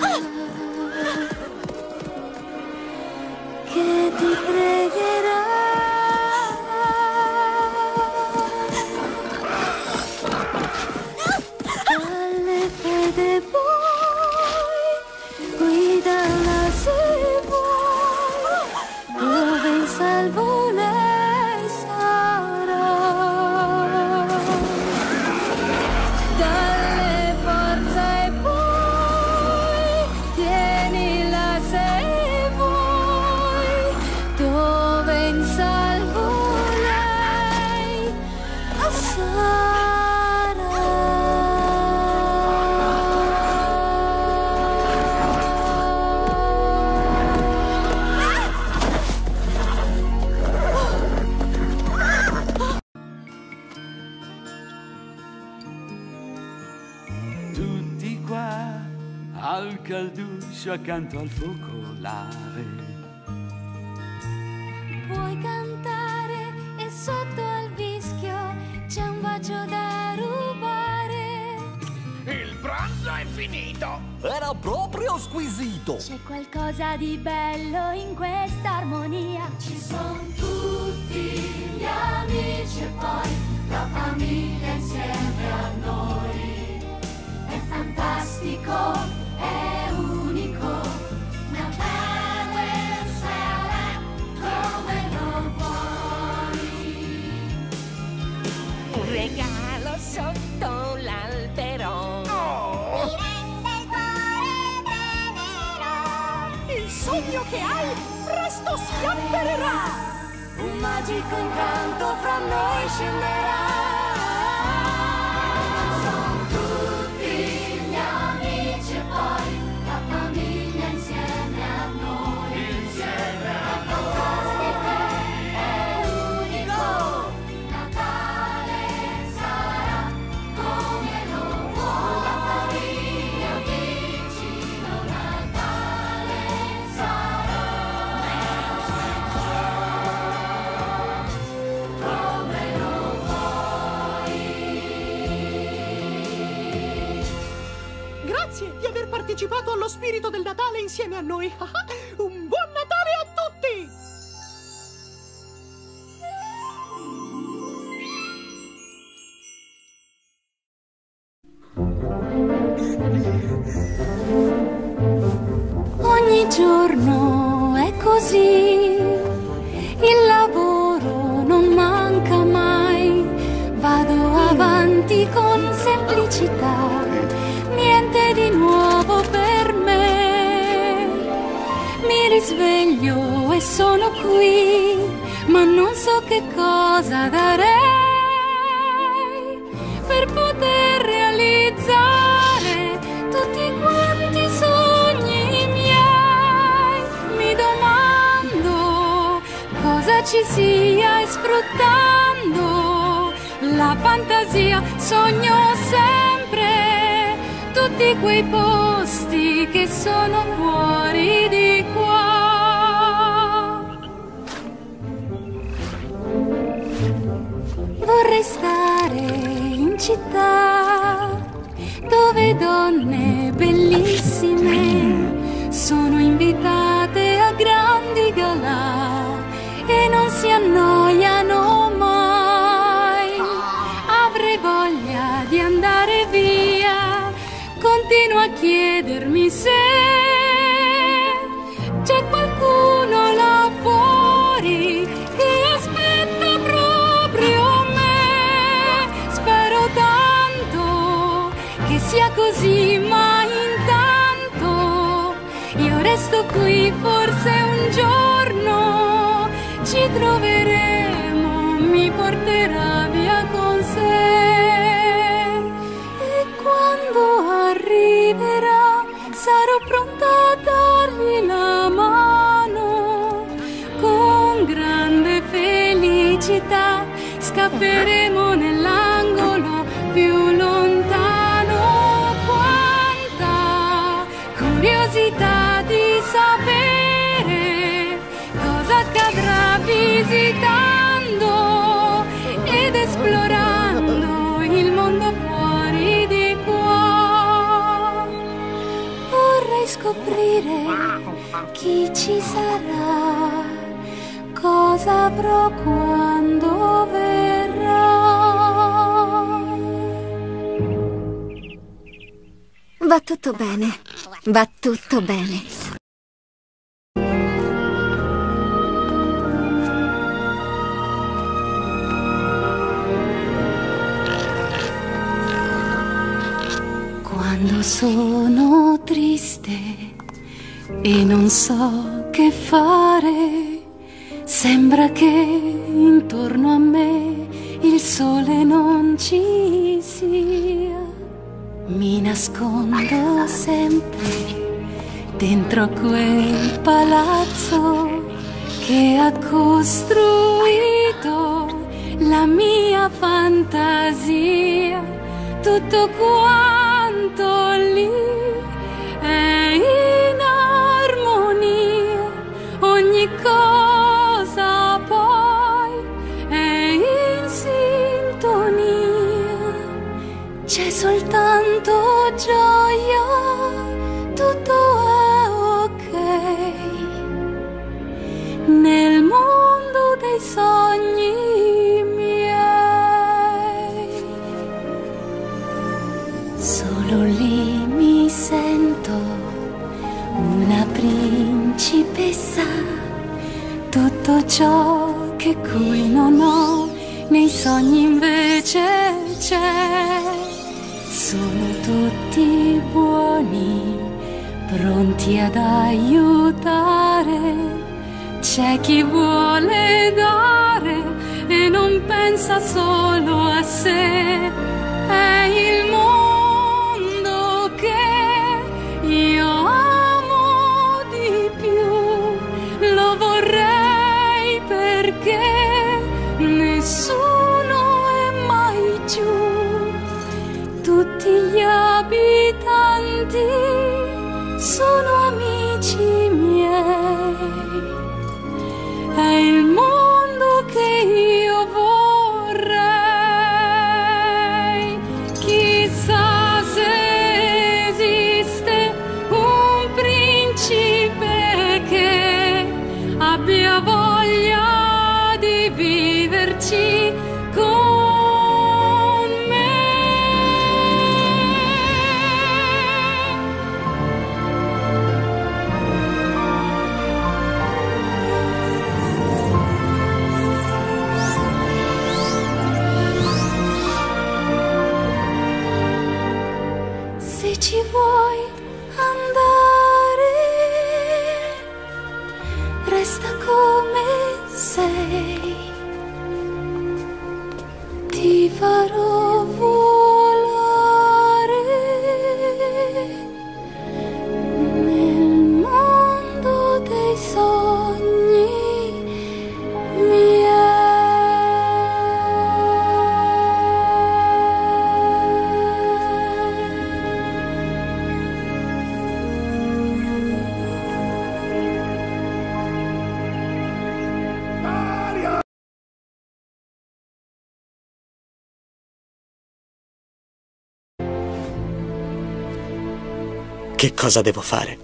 che ti pregherà. Dalle fede poi guidala se vuoi, dove in salvo lei sarà. Dalle forza e poi tienila se vuoi, dove in salvo lei sarà.
Tutti qua al calduccio accanto al focolare.
Puoi cantare e sotto al vischio c'è un bacio da rubare.
finito!
Era proprio squisito!
C'è qualcosa di bello in questa armonia. Ci sono tutti gli amici e poi la famiglia insieme a noi. È fantastico, è unico. Natale sarà come lo vuoi.
Un regalo sotto l'albero.
Mi rende il cuore tenero.
Il sogno che hai presto si avvererà.
Un magico incanto fra noi scenderà. Sono tutti gli amici e poi la famiglia insieme a noi. Insieme a noi. È unico. Natale sarà come lo vuoi. La famiglia vicino. Natale sarà come lo vuoi.
Grazie di aver partecipato allo spirito del Natale insieme a noi. Un buon Natale a tutti!
Ogni giorno è così, il lavoro non manca mai, vado avanti con semplicità, niente di nuovo per me. Mi risveglio e sono qui, ma non so che cosa darei per poter realizzare tutti quanti i sogni miei. Mi domando cosa ci sia e sfruttando la fantasia sogno sempre tutti quei posti che sono fuori di qua. Vorrei stare in città dove donne bellissime sono invitate a grandi galà e non si annoiano mai. Avrei voglia di andare via, continuo a chiedermi se c'è qualcuno là fuori che aspetta proprio me. Spero tanto che sia così, ma intanto io resto qui, forse un giorno ci troveremo, mi porterà via con sé. E quando arriverà sarò pronta a dargli la mano. Con grande felicità scapperemo nell'angolo più lontano. Quanta curiosità di sapere cosa accadrà visitando ed esplorando il mondo fuori di qua. Vorrei scoprire chi ci sarà, cosa avrò quando verrà.
Va tutto bene, va tutto bene.
Quando sono triste e non so che fare, sembra che intorno a me il sole non ci sia. Mi nascondo sempre dentro quel palazzo che ha costruito la mia fantasia. Tutto quanto lì è in armonia, ogni cosa poi è in sintonia. C'è soltanto gioia
nei sogni invece c'è. Sono tutti buoni, pronti ad aiutare. C'è chi vuole dare e non pensa solo a sé. È il mondo che io amo di più. Lo vorrei perché nessuno è mai giù. Tutti gli abitanti sono amici miei. È il mondo che io vorrei. Chissà se esiste un principe che abbia voglia di viverci con me. Se ci vuoi andare, resta come sei. Ti farò volare nel mondo dei sogni miei.
Che cosa devo fare?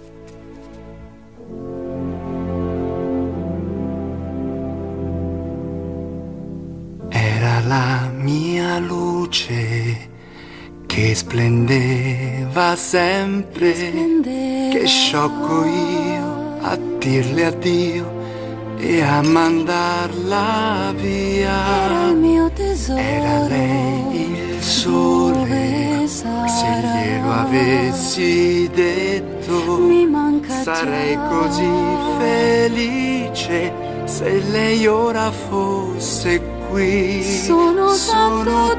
Era la mia luce che splendeva sempre. Che sciocco io a dirle addio e a mandarla via.
Era il mio tesoro.
Era lei il sole. Se glielo avessi detto,
Mi manca
sarei
già.
così felice se lei ora fosse qui.
Sono tanto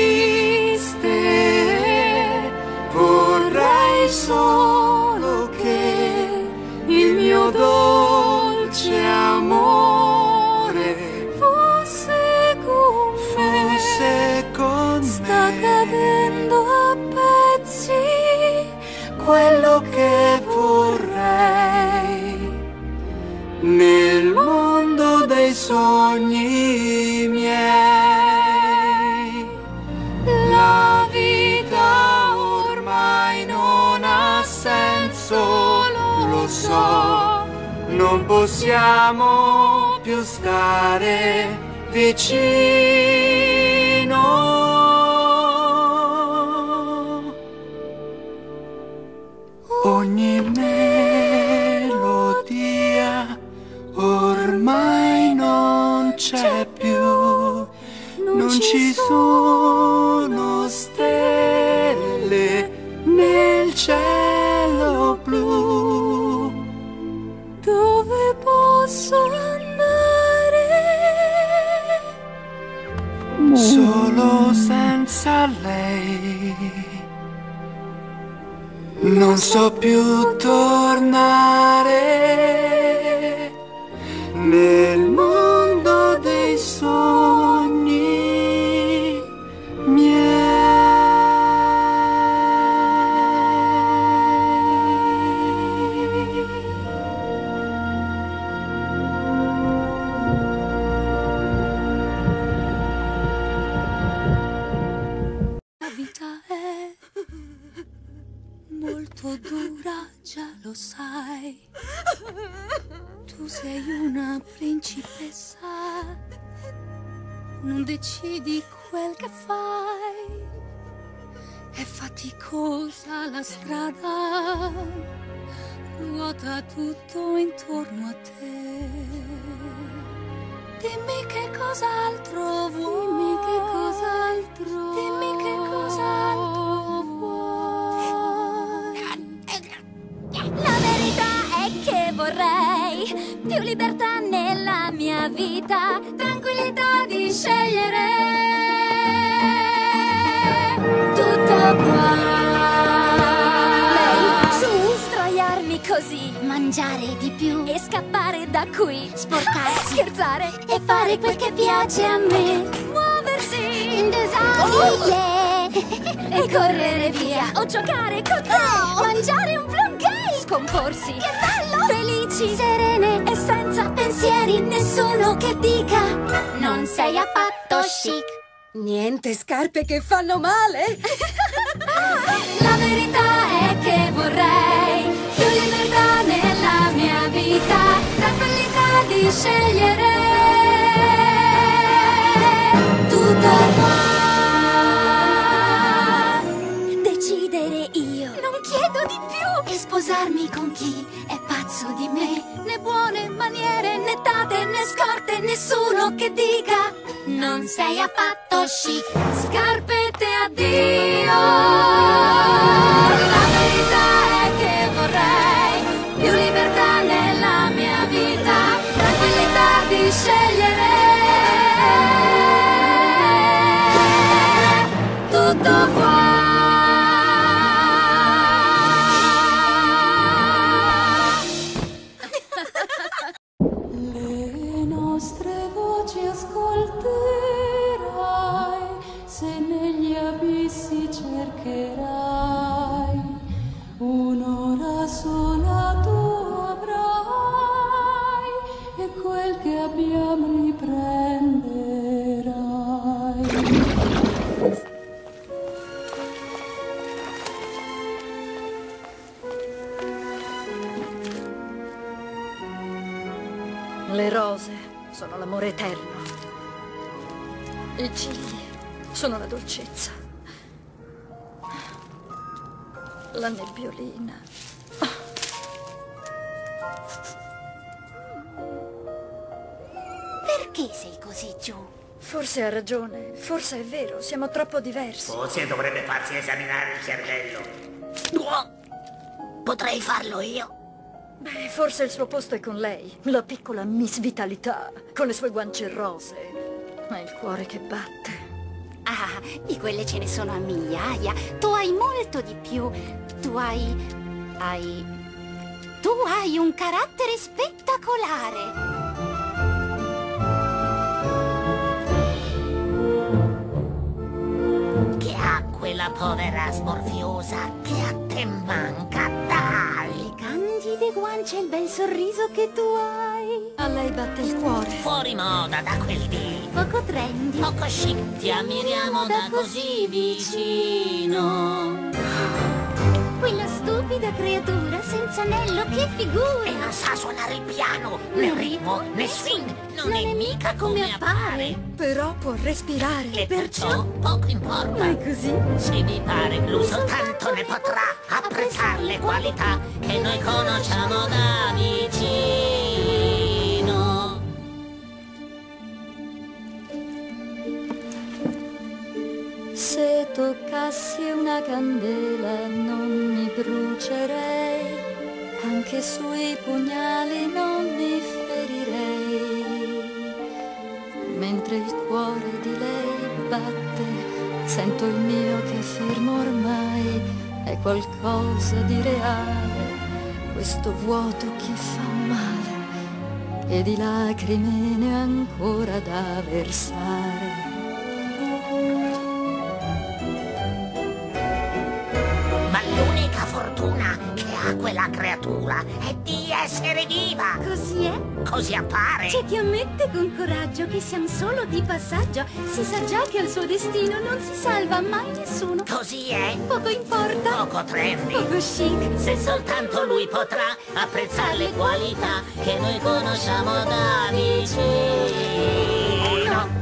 triste, vorrei solo che il mio dolce amore
fosse con me. Sta cadendo a pezzi
quello che vorrei nel mondo dei sogni miei. La vita ormai non ha senso, lo so, non possiamo più stare vicino. Ogni melodia ormai non c'è più, non ci sono stelle nel cielo blu.
Dove posso andare?
Solo senza lei non so più tornare nel mondo dei sogni miei.
La vita è molto dura, già lo sai. Tu sei una principessa, non decidi quel che fai. È faticosa la strada, ruota tutto intorno a te. Dimmi che cos'altro vuoi.
vorrei più libertà nella mia vita, tranquillità di scegliere. Tutto qua. Lei, su, stroiarmi così, mangiare di più e scappare da qui, sporcarsi, scherzare e fare quel che piace a me, muoversi in yeah. E correre via o giocare con te, mangiare un plum cake, scomporsi, che bello, felici, serene e senza pensieri, nessuno che dica non sei affatto chic.
Niente scarpe che fanno male.
La verità è che vorrei più libertà nella mia vita, tranquillità di scegliere. Tutto qua. Decidere io. Non chiedo di più. E sposarmi con chi è pazzo di me. Né buone maniere, né tate, né scorte, nessuno che dica non sei affatto chic. Scarpette addio. La verità è che vorrei più libertà nella mia vita, tranquillità di scegliere. Tutto qua.
Le nostre voci ascolterai, se negli abissi cercherai, un'ora sola tu avrai, e quel che abbiamo riprenderai.
Le rose sono l'amore eterno. I cigli sono la dolcezza. La nebbiolina.
Perché sei così giù?
Forse ha ragione, forse è vero, siamo troppo diversi.
Forse dovrebbe farsi esaminare il cervello.
Potrei farlo io.
Beh, forse il suo posto è con lei, la piccola Miss Vitalità, con le sue guance rosee e il cuore che batte.
Ah, di quelle ce ne sono a migliaia. Tu hai molto di più. Tu hai un carattere spettacolare.
Che ha quella povera smorfiosa che a te manca, dai!
Le candide guance e il bel sorriso che tu hai.
A lei batte il cuore.
Fuori moda da quel dì.
Poco trendy.
Poco chic, ti ammiriamo da così vicino.
Quella stupida creatura senza anello, che figura!
E non sa suonare il piano, né ritmo, né swing. Non è mica come appare.
Però può respirare.
E perciò poco importa.
È così?
Se vi pare blu, soltanto ne potrà apprezzare le qualità che noi conosciamo da vicino.
Se toccassi una candela non mi brucerei, anche sui pugnali non mi ferirei. Mentre il cuore di lei batte, sento il mio che è fermo ormai, è qualcosa di reale, questo vuoto che fa male, e di lacrime ne ho ancora da versare.
Ma l'unica fortuna che ha quella creatura è di essere viva.
Così è?
Così appare.
C'è chi ammette con coraggio che siamo solo di passaggio. Si sa già che al suo destino non si salva mai nessuno.
Così è.
Poco importa.
Poco trendy.
Poco chic.
Se soltanto lui potrà apprezzare le qualità che noi conosciamo da vicino.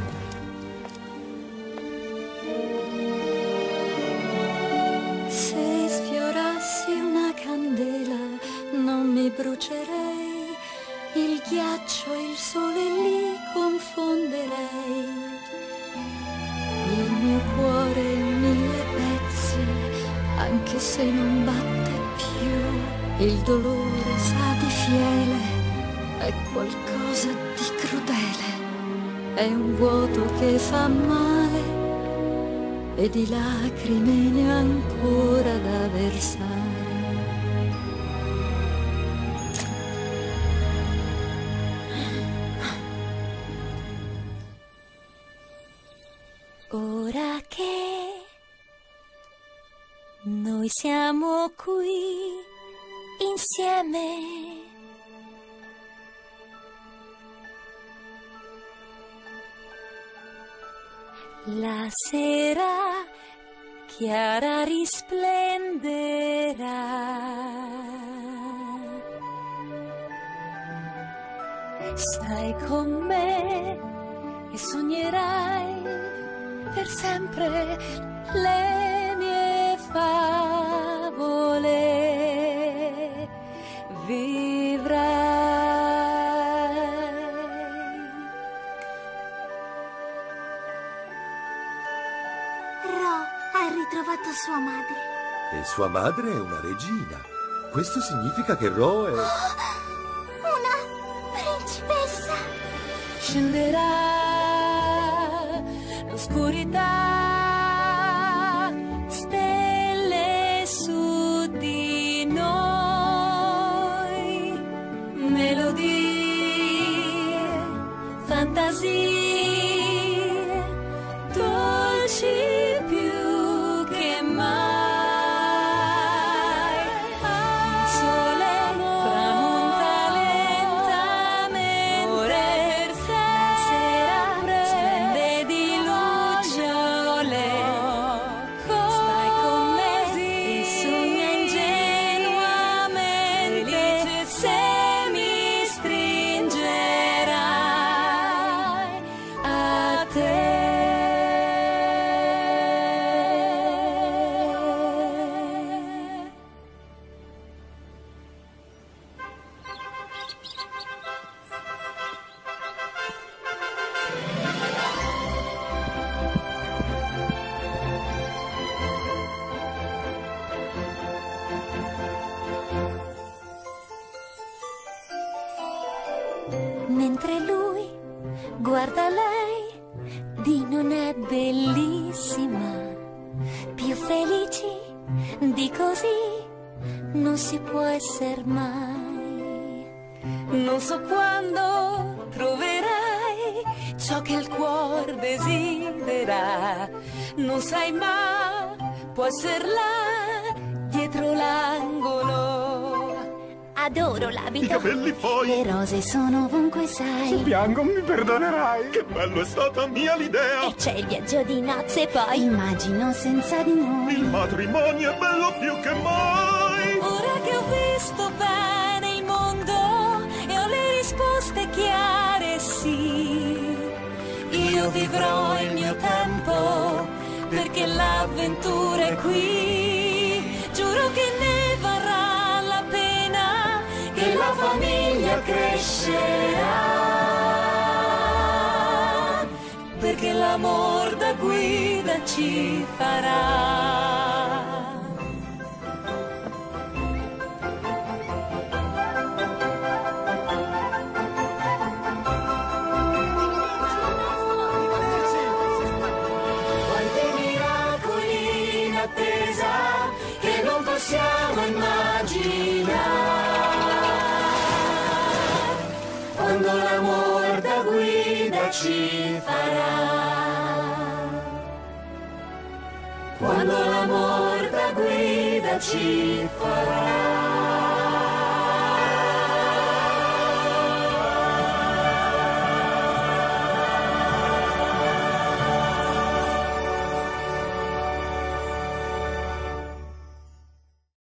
Se sfiorassi una candela non mi brucerei, il ghiaccio e il sole li confonderei. Il mio cuore in 1000 pezzi, anche se non batte più, il dolore sa di fiele
È qualcosa di crudele, è un vuoto che fa male e di lacrime ne ho ancora da versare.
Ora che noi siamo qui insieme, la sera chiara risplenderà. Stai con me e sognerai per sempre le mie favole. Vivrai.
Ha ritrovato sua madre.
E sua madre è una regina. Questo significa che Ro è...
Una principessa.
Scenderà l'oscurità, stelle su di noi, melodie, fantasie, dolci più che mai. Il sole tramonta lentamente, la sera splende di lucciole. Stai con me e sogna ingenuamente, se mi stringerai a te. Mentre lui guarda lei, di non è bellissima, più felici di così non si può essere mai. Non so quando troverai ciò che il cuore desidera, non sai ma può essere là dietro l'angolo.
Adoro l'abito.
I capelli poi.
Le rose sono ovunque, sai.
Se piango mi perdonerai. Che bello è stata mia l'idea.
E c'è il viaggio di nozze poi. Immagino senza di noi.
Il matrimonio è bello più che mai.
Ora che ho visto bene il mondo e ho le risposte chiare, sì, io vivrò il mio tempo perché l'avventura è qui. Giuro che ne varrà la pena, che la famiglia crescerà, perché l'amor da guida ci farà. Quanti miracoli in attesa che non possiamo immaginare, quando l'amor da guida ci farà, quando l'amor da guida ci farà.